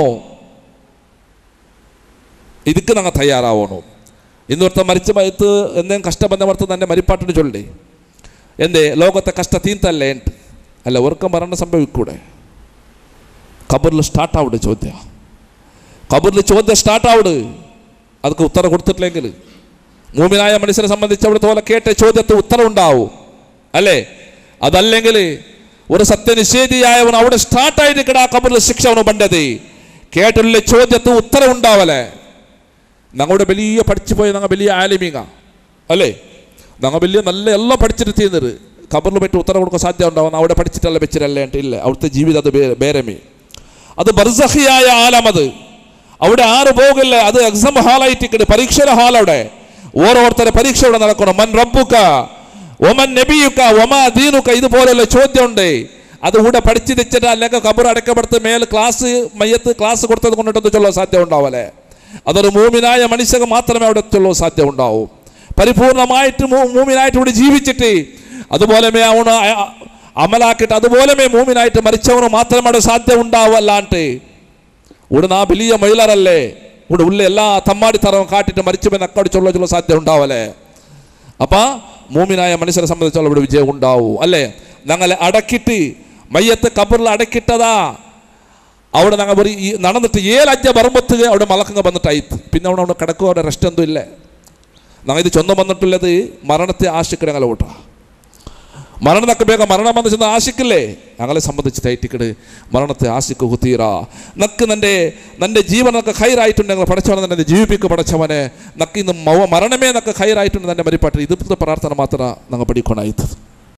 ഇതിക്ക് ഞങ്ങൾ തയ്യാറാവണോ. ഇന്നൊരുത്ത മരിച്ച മയത്ത് എന്തെങ്കിലും കഷ്ടബന്ധമർത്ത് തന്നെ മരിപ്പാട്ടിന് ചൊല്ലേ, എന്തേ ലോകത്തെ കഷ്ട തീന്തല്ലേ അല്ല, ഓർക്കം മരണം സംഭവിക്കൂടെ. ഖബറിൽ സ്റ്റാർട്ടാവുടെ ചോദ്യം, ഖബറിൽ ചോദ്യം സ്റ്റാർട്ടാവുട്. അതൊക്കെ ഉത്തരം കൊടുത്തിട്ടില്ലെങ്കിൽ മൂമിനായ മനുഷ്യനെ സംബന്ധിച്ച് അവിടുത്തെ കേട്ട ചോദ്യത്തെ ഉത്തരവുണ്ടാവും, അല്ലേ. അതല്ലെങ്കിൽ ഒരു സത്യനിഷേധിയായവൻ അവിടെ സ്റ്റാർട്ടായിട്ട് കിടാ ഖബറിൽ ശിക്ഷ അവന് പണ്ടത് കേട്ടുള്ള ചോദ്യത്തെ ഉത്തരവുണ്ടാവല്ലേ. ഞങ്ങളുടെ വലിയ പഠിച്ചു പോയ ഞങ്ങൾ വലിയ ആലിമീങ്ങ, അല്ലേ, ഞങ്ങൾ വലിയ നല്ല എല്ലാം പഠിച്ചിട്ട് തീർന്നത് ഖബറിൽ പറ്റി ഉത്തരം കൊടുക്കാൻ സാധ്യത ഉണ്ടാവുന്ന അവിടെ പഠിച്ചിട്ടല്ല വെച്ചിട്ടല്ലേ ഇല്ല. അവിടുത്തെ ജീവിതം അത് ബേരമേ, അത് ബർസഖിയായ ആലം. അത് അവിടെ ആറ് പോകില്ല, അത് എക്സാം ഹാളായിട്ട് പരീക്ഷയുടെ ഹാൾ. അവിടെ ഓരോരുത്തരെ പരീക്ഷ ഇവിടെ നടക്കണം. മൻ റബ്ബുക ഒമൻ നബിയുക ഒമാ ദീനുക, ഇതുപോലെയുള്ള ചോദ്യം ഉണ്ട്. അത് കൂടെ പഠിച്ചു വെച്ചിട്ട് അല്ലെങ്കിൽ ഖബർ അടക്കപ്പെടുത്ത് മേൽ ക്ലാസ് മയ്യത്ത് ക്ലാസ് കൊടുത്തത് കൊണ്ടിട്ടൊന്നും ചൊല്ലാൻ സാധ്യത ഉണ്ടാവല്ലേ. അതൊരു മൂമിനായ മനുഷ്യക്ക് മാത്രമേ അവിടെ ചൊല്ലാൻ സാധ്യത ഉണ്ടാവും. പരിപൂർണമായിട്ട് മൂമിനായിട്ട് ഇവിടെ ജീവിച്ചിട്ട് അതുപോലെ അവന് അമലാക്കിയിട്ട് അതുപോലെ മൂമിനായിട്ട് മരിച്ചവന് മാത്രമേ അവിടെ സാധ്യത ഉണ്ടാവല്ലാണ്ട് ഇവിടെ നാ വലിയ മൈലറല്ലേ, ഇവിടെ ഉള്ള എല്ലാ തമ്മാടിത്തറവും കാട്ടിട്ട് മരിച്ചുമെന്ന് അക്കോട് ചൊല്ല ചൊല്ല സാധ്യത ഉണ്ടാവല്ലേ. അപ്പം മൂമിനായ മനുഷ്യരെ സംബന്ധിച്ചുള്ള ഇവിടെ വിജയം ഉണ്ടാവും, അല്ലേ. ഞങ്ങളെ അടക്കിയിട്ട് മയ്യത്ത് ഖബറിൽ അടക്കിട്ടതാ അവിടെ ഞങ്ങൾ ഒരു നടന്നിട്ട് ഏഴഞ്ച പറമ്പത്ത് അവിടെ മലക്കങ്ങ വന്നിട്ടായിത്ത്. പിന്നെ അവിടെ അവിടെ കിടക്കുക, അവിടെ റെസ്റ്റ് ഒന്നും ഇല്ലേ. ഞങ്ങൾ ഇത് ചൊന്തം വന്നിട്ടുള്ളത് മരണത്തെ ആശിക്കട് ഞങ്ങളെ കൂട്ടാ. മരണത്തൊക്കെ വേഗം മരണം വന്ന് ചെന്ന് ആശിക്കില്ലേ. ഞങ്ങളെ സംബന്ധിച്ചിട്ടായിട്ടിക്കട് മരണത്തെ ആശിക്ക് കുത്തീറ. നക്ക് നിൻ്റെ നിൻ്റെ ജീവനൊക്കെ ഹൈറായിട്ടുണ്ട്. ഞങ്ങൾ പഠിച്ചവനെ തന്നെ ജീവിപ്പിക്കുക പഠിച്ചവനെ. നക്ക് ഇന്ന് മരണമേ നക്ക് ഹൈറായിട്ടുണ്ട് തന്നെ മരിപ്പാട്ട്. ഇതിപ്പോഴത്തെ പ്രാർത്ഥന മാത്രം ഞങ്ങൾ പഠിക്കണായിത്തത്.